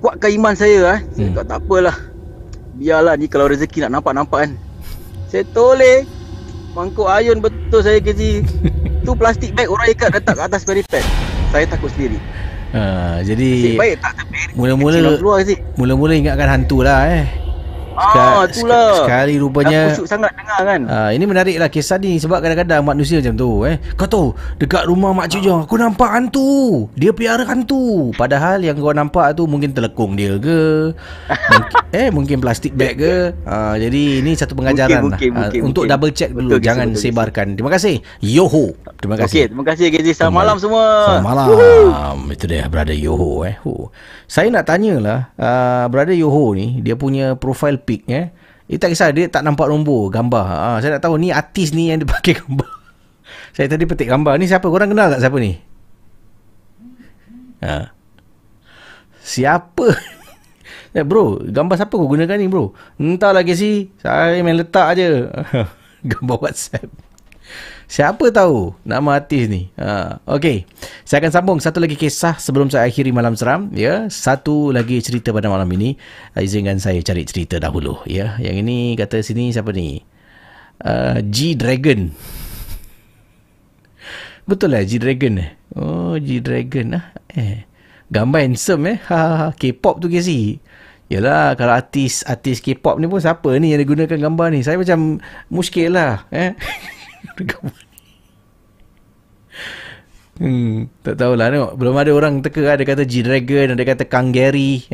S7: kuatkan iman saya. Saya kata tak apalah. Biarlah ni kalau rezeki nak nampak-nampak kan. Saya toleh mangkuk ayun betul saya KC. Tu plastik bag orang ikat letak kat atas parapet. Saya takut sendiri.
S2: Jadi
S7: baik tak terberik.
S2: Mula-mula ingatkan hantu lah
S7: itulah.
S2: Sekali rupanya
S7: khusyuk sangat dengar kan.
S2: Ini menarik lah kisah ni. Sebab kadang-kadang manusia macam tu kau tahu dekat rumah makcik Jong aku nampak hantu. Dia piara hantu. Padahal yang kau nampak tu mungkin telekung dia ke mungkin plastik bag ke. Jadi ini satu pengajaran mungkin, untuk double check dulu. Betul, jangan sebarkan. Terima kasih Yoho. Terima kasih.
S7: Terima kasih KZ. Selamat malam semua.
S2: Selamat malam. Itu dia Brother Yoho Saya nak tanyalah Brother Yoho ni, dia punya profile pic tak kisah dia tak nampak nombor gambar. Saya nak tahu ni artis ni yang dia pakai gambar. Saya tadi petik gambar ni siapa? Korang kenal tak siapa ni? Siapa? Bro, gambar siapa kau gunakan ni bro? Entahlah KC, saya main letak je gambar WhatsApp. Siapa tahu nama artis ni. Okey. Saya akan sambung satu lagi kisah sebelum saya akhiri Malam Seram. Satu lagi cerita pada malam ini. Izinkan saya cari cerita dahulu. Yang ini kata sini siapa ni? G-Dragon. Betul lah G-Dragon. Oh, G-Dragon gambar handsome K-pop tu KC. Yalah, kalau artis K-pop ni pun siapa ni yang dia gunakan gambar ni? Saya macam muskil lah. Tak tahulah, tengok. Belum ada orang teka. Ada kata G-Dragon, ada kata Kang Gary.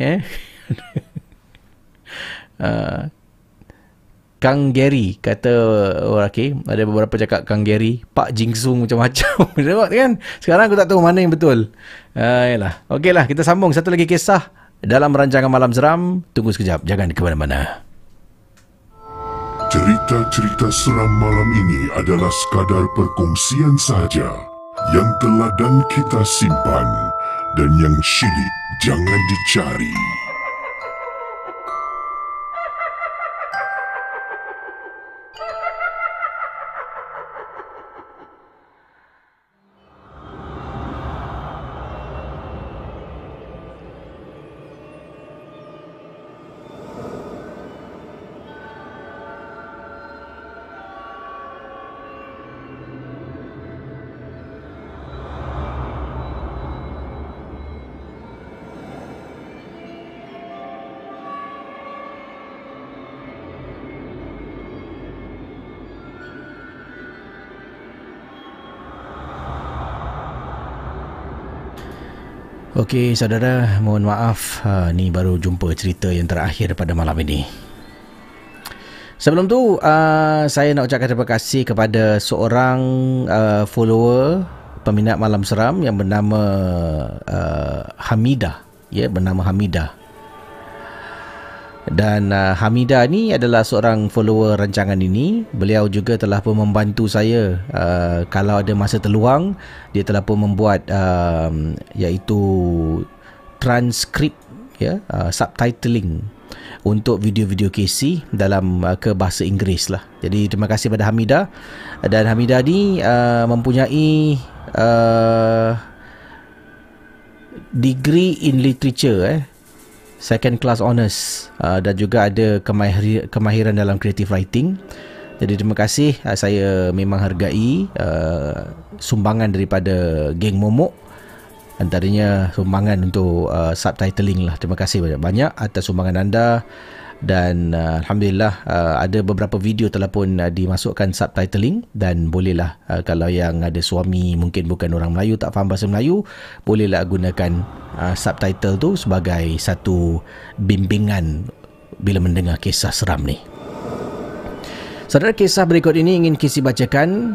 S2: Kang Gary kata ada beberapa cakap Kang Gary, Pak Jingsung macam-macam. Tengok kan. Sekarang aku tak tahu mana yang betul. Yalah. Okeylah, kita sambung satu lagi kisah dalam rancangan Malam Seram. Tunggu sekejap, jangan ke mana-mana.
S1: Cerita-cerita seram malam ini adalah sekadar perkongsian sahaja yang teladan kita simpan dan yang syilid jangan dicari.
S2: Okey, saudara, mohon maaf. Ni baru jumpa cerita yang terakhir pada malam ini. Sebelum tu, saya nak ucapkan terima kasih kepada seorang follower peminat Malam Seram yang bernama Hamidah. Bernama Hamidah. Dan Hamidah ni adalah seorang follower rancangan ini. Beliau juga telah pun membantu saya kalau ada masa terluang. Dia telah pun membuat iaitu transkrip subtitling untuk video-video KC dalam ke bahasa Inggeris lah. Jadi terima kasih pada Hamidah. Dan Hamidah ni mempunyai degree in literature second class honours, dan juga ada kemahiran dalam creative writing. Jadi terima kasih. Saya memang hargai sumbangan daripada geng Momok, antaranya sumbangan untuk subtitling lah. Terima kasih banyak-banyak atas sumbangan anda. Dan Alhamdulillah ada beberapa video telah pun dimasukkan subtitling. Dan bolehlah kalau yang ada suami mungkin bukan orang Melayu, tak faham bahasa Melayu, bolehlah gunakan subtitle tu sebagai satu bimbingan bila mendengar kisah seram ni. Saudara, kisah berikut ini ingin Kisi bacakan.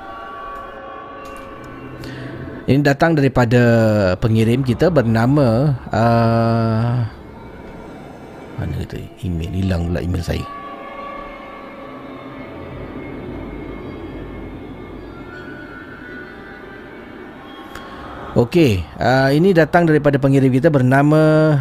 S2: Ini datang daripada pengirim kita bernama mana kata email, hilang pula email saya. Okey, ini datang daripada pengirim kita bernama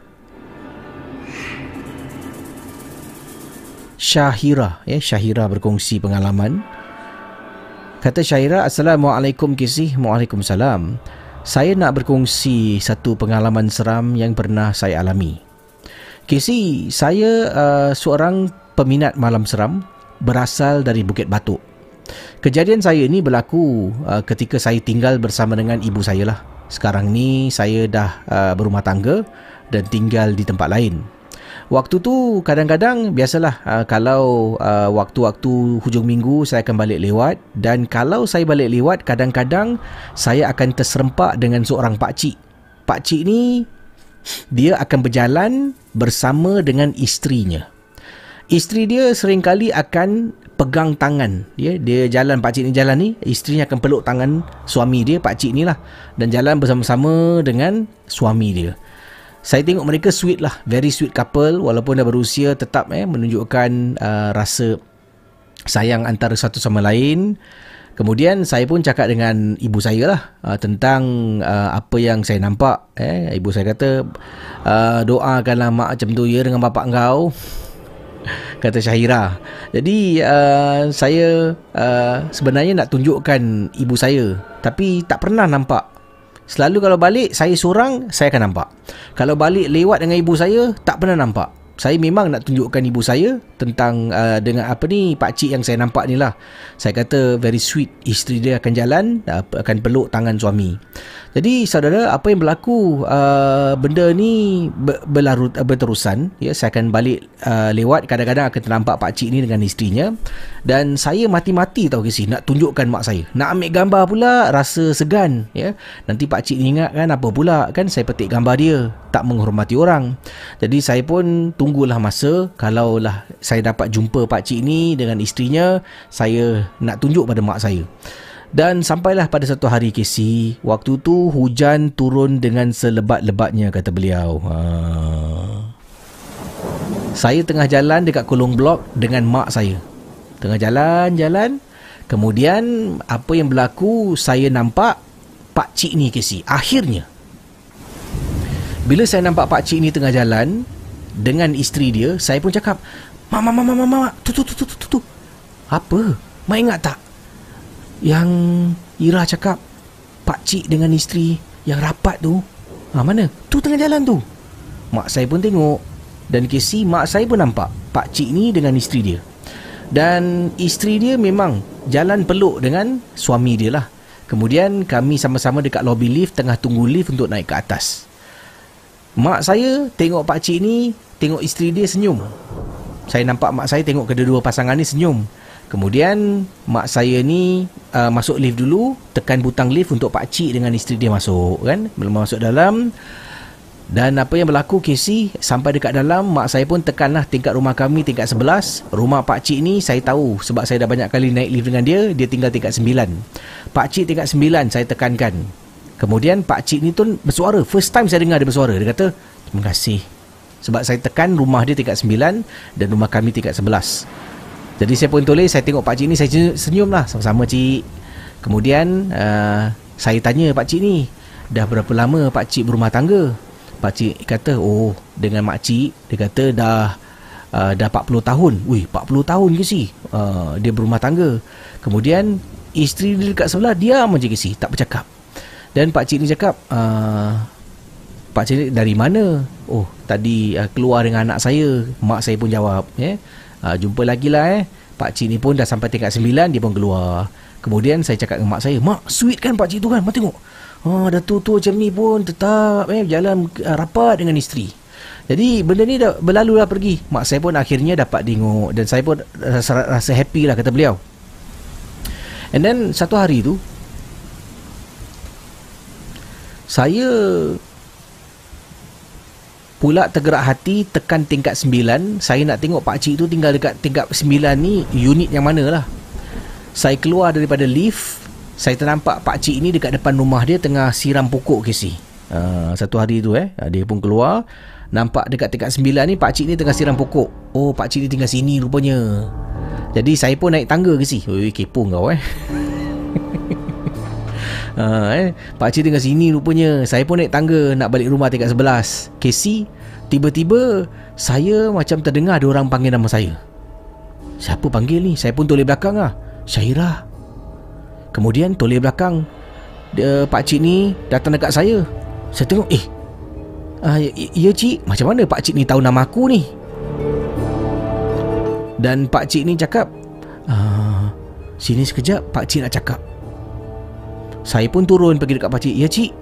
S2: Syahira. Syahira berkongsi pengalaman. Kata Syahira, Assalamualaikum Kisih. Waalaikumsalam. Saya nak berkongsi satu pengalaman seram yang pernah saya alami. Casey, saya seorang peminat malam seram berasal dari Bukit Batok. Kejadian saya ni berlaku ketika saya tinggal bersama dengan ibu saya lah. Sekarang ni saya dah berumah tangga dan tinggal di tempat lain. Waktu tu kadang-kadang biasalah kalau waktu-waktu hujung minggu saya akan balik lewat, dan kalau saya balik lewat kadang-kadang saya akan terserempak dengan seorang pakcik. Pakcik ni dia akan berjalan bersama dengan isterinya. Isteri dia seringkali akan pegang tangan dia. Dia jalan, pakcik ni jalan ni, isterinya akan peluk tangan suami dia, pakcik ni lah, dan jalan bersama-sama dengan suami dia. Saya tengok mereka sweet lah, very sweet couple. Walaupun dah berusia, tetap menunjukkan rasa sayang antara satu sama lain. Kemudian saya pun cakap dengan ibu saya lah tentang apa yang saya nampak. Ibu saya kata, doakanlah mak macam tu ya dengan bapak kau, kata Syahira. Jadi saya sebenarnya nak tunjukkan ibu saya, tapi tak pernah nampak. Selalu kalau balik saya seorang, saya akan nampak. Kalau balik lewat dengan ibu saya, tak pernah nampak. Saya memang nak tunjukkan ibu saya tentang dengan apa ni, pakcik yang saya nampak ni lah. Saya kata very sweet, isteri dia akan jalan, akan peluk tangan suami. Jadi saudara, apa yang berlaku, benda ni berterusan ya. Saya akan balik lewat, kadang-kadang akan ternampak pakcik ni dengan isterinya, dan saya mati-mati tahu ke si nak tunjukkan mak saya. Nak ambil gambar pula rasa segan ya. Nanti pakcik ni ingat kan apa pula kan saya petik gambar dia, tak menghormati orang. Jadi saya pun tunggulah masa kalaulah saya dapat jumpa pakcik ni dengan isterinya, saya nak tunjuk pada mak saya. Dan sampailah pada satu hari Casey, waktu tu hujan turun dengan selebat-lebatnya, kata beliau. Saya tengah jalan dekat kolong blok dengan mak saya. Tengah jalan, kemudian apa yang berlaku, saya nampak pakcik ni Casey. Akhirnya bila saya nampak pakcik ni tengah jalan dengan isteri dia, saya pun cakap, Mak, tu. Apa? Mak ingat tak? Yang Ira cakap pakcik dengan isteri yang rapat tu, mana? Tu tengah jalan tu. Mak saya pun tengok, dan Casey, mak saya pun nampak pakcik ni dengan isteri dia. Dan isteri dia memang jalan peluk dengan suami dia lah. Kemudian kami sama-sama dekat lobby lift, tengah tunggu lift untuk naik ke atas. Mak saya tengok pakcik ni, tengok isteri dia senyum. Saya nampak mak saya tengok kedua-dua pasangan ni senyum. Kemudian mak saya ni masuk lift dulu, tekan butang lift untuk pakcik dengan isteri dia masuk kan. Belum masuk dalam, dan apa yang berlaku Casey, sampai dekat dalam, mak saya pun tekanlah tingkat rumah kami, tingkat 11. Rumah pakcik ni saya tahu sebab saya dah banyak kali naik lift dengan dia. Dia tinggal tingkat 9. Pakcik tingkat 9 saya tekankan. Kemudian pakcik ni tu bersuara. First time saya dengar dia bersuara. Dia kata, terima kasih, sebab saya tekan rumah dia tingkat 9 dan rumah kami tingkat 11. Jadi saya pun tulis, saya tengok pakcik ni, saya senyum lah, sama-sama cik. Kemudian saya tanya pakcik ni, dah berapa lama pakcik berumah tangga? Pakcik kata, dengan makcik, dia kata dah 40 tahun. 40 tahun ke si? Dia berumah tangga. Kemudian isteri dia dekat sebelah, diam je ke si, tak bercakap. Dan pakcik ni cakap, pakcik ni dari mana? Tadi keluar dengan anak saya. Mak saya pun jawab, jumpa lagi lah pakcik ni pun dah sampai tingkat 9, dia pun keluar. Kemudian saya cakap dengan mak saya, mak, sweet kan pakcik tu kan, mak tengok. Dah tua-tua macam ni pun tetap jalan rapat dengan isteri. Jadi benda ni dah berlalu dah pergi. Mak saya pun akhirnya dapat tengok, dan saya pun rasa happy lah, kata beliau. And then satu hari tu, saya pula tergerak hati, tekan tingkat 9. Saya nak tengok pakcik tu tinggal dekat tingkat 9 ni, unit yang mana lah. Saya keluar daripada lift, saya ternampak pakcik ni dekat depan rumah dia tengah siram pokok Casey. Satu hari tu dia pun keluar, nampak dekat tingkat 9 ni pakcik ni tengah siram pokok. Pakcik ni tinggal sini rupanya. Jadi saya pun naik tangga Casey. Kepo kau pakcik tinggal sini rupanya. Saya pun naik tangga nak balik rumah tingkat 11. Casey, tiba-tiba saya macam terdengar ada orang panggil nama saya. Siapa panggil ni? Saya pun toleh belakang lah. Syahira. Kemudian toleh belakang, pakcik ni datang dekat saya. Saya tengok, ya cik, macam mana pakcik ni tahu nama aku ni? Dan pakcik ni cakap, sini sekejap, pakcik nak cakap. Saya pun turun pergi dekat pakcik. Ya cik,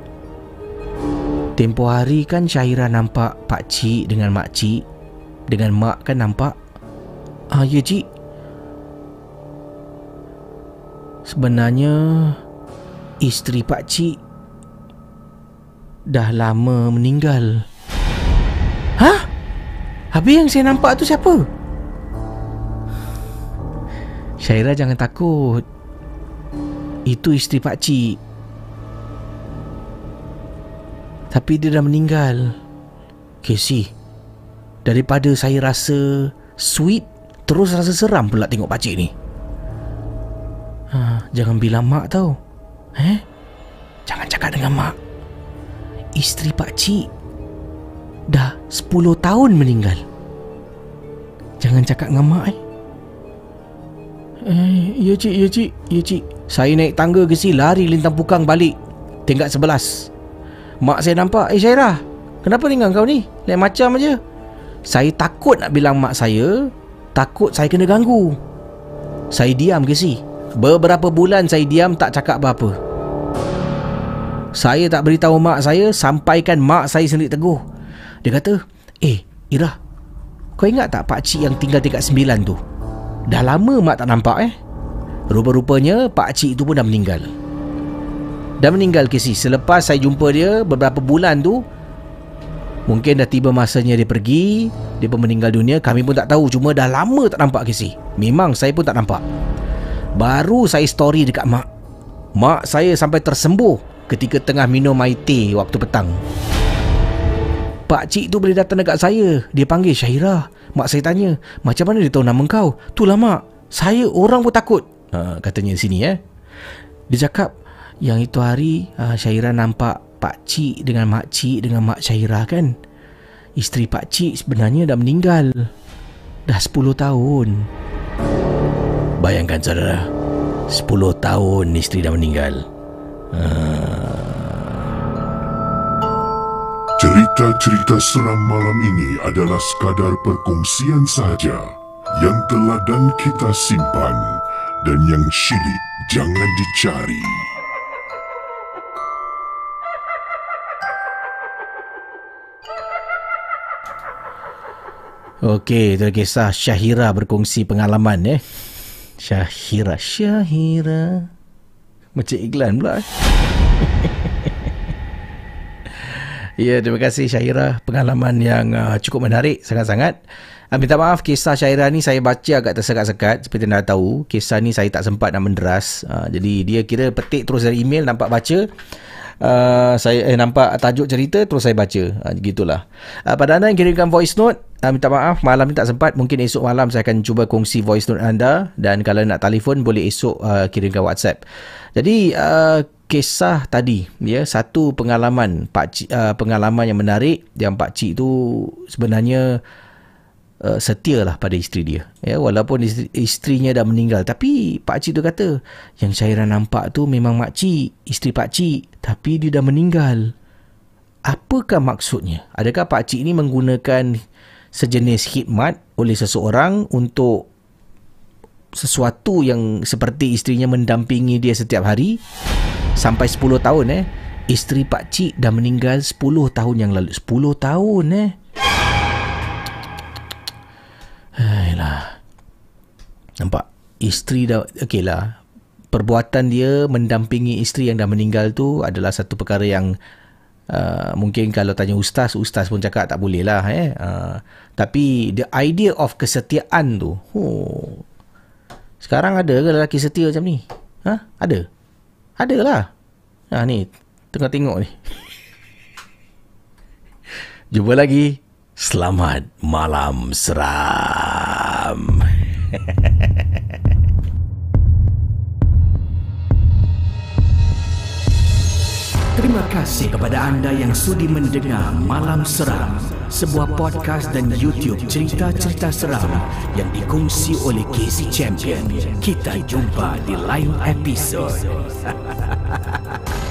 S2: tempoh hari kan Syahira nampak pakcik dengan makcik, dengan mak kan nampak. Ya cik, sebenarnya isteri pakcik dah lama meninggal. Hah? Habis yang saya nampak tu siapa? Syahira, jangan takut. Itu isteri pakcik. Tapi dia dah meninggal. Casey, daripada saya rasa sweet, terus rasa seram pula tengok pakcik ni. Jangan bilang mak tau. Jangan cakap dengan mak. Isteri pakcik dah 10 tahun meninggal. Jangan cakap dengan mak. Ya cik. Saya naik tangga ke sini, lari lintang pukang balik tingkat 11. Mak saya nampak, Syahira, kenapa tinggal kau ni? Lain macam aja. Saya takut nak bilang mak saya, takut saya kena ganggu. Saya diam ke sini. Beberapa bulan saya diam, tak cakap apa-apa. Saya tak beritahu mak saya, sampaikan mak saya sendiri teguh. Dia kata, Ira, kau ingat tak pakcik yang tinggal tingkat 9 tu? Dah lama mak tak nampak. Rupa-rupanya pakcik tu pun dah meninggal. Dah meninggal Casey. Selepas saya jumpa dia beberapa bulan tu, mungkin dah tiba masanya dia pergi, dia pun meninggal dunia. Kami pun tak tahu. Cuma dah lama tak nampak Casey. Memang saya pun tak nampak. Baru saya story dekat mak. Mak saya sampai tersembuh ketika tengah minum air teh waktu petang. Pakcik tu boleh datang dekat saya. Dia panggil, Syahira. Mak saya tanya, macam mana dia tahu nama kau? Itulah mak, saya orang pun takut. Katanya di sini. Dia cakap, yang itu hari Syahira nampak pakcik dengan makcik dengan mak Syahira kan. Isteri pakcik sebenarnya dah meninggal. Dah 10 tahun. Bayangkan saudara, 10 tahun isteri dah meninggal.
S1: Cerita-cerita seram malam ini adalah sekadar perkongsian sahaja yang teladan kita simpan dan yang syilid jangan dicari.
S2: Okey, itu kisah Syahira berkongsi pengalaman. Syahira macam iklan pula. Ya, terima kasih Syahira. Pengalaman yang cukup menarik, sangat-sangat. Minta maaf, kisah Syahira ni saya baca agak tersekat-sekat. Seperti anda tahu, kisah ni saya tak sempat nak menderas. Jadi dia kira petik terus dari email, nampak baca. Saya nampak tajuk cerita, terus saya baca. Gitulah. Pada anda yang kirimkan voice note, minta maaf malam ni tak sempat. Mungkin esok malam saya akan cuba kongsi voice note anda. Dan kalau nak telefon, boleh esok kirimkan WhatsApp. Jadi kisah tadi, satu pengalaman pengalaman yang menarik, yang pakcik tu sebenarnya setia lah pada isteri dia. Walaupun isterinya dah meninggal, tapi pakcik tu kata yang Syahira nampak tu memang makcik, isteri pakcik, tapi dia dah meninggal. Apakah maksudnya? Adakah pakcik ni menggunakan sejenis khidmat oleh seseorang untuk sesuatu yang seperti isterinya mendampingi dia setiap hari sampai 10 tahun isteri pakcik dah meninggal 10 tahun yang lalu. 10 tahun Ayolah. Nampak? Isteri dah, okeylah, perbuatan dia mendampingi isteri yang dah meninggal tu adalah satu perkara yang mungkin kalau tanya ustaz pun cakap tak boleh lah. Tapi the idea of kesetiaan tu, sekarang ada ke lelaki setia macam ni? Ada? Ada lah. Ni tengah tengok ni. Jumpa lagi. Selamat malam seram.
S6: Terima kasih kepada anda yang sudi mendengar Malam Seram, sebuah podcast dan YouTube cerita-cerita seram yang dikongsi oleh Casey Champion. Kita jumpa di lain episod.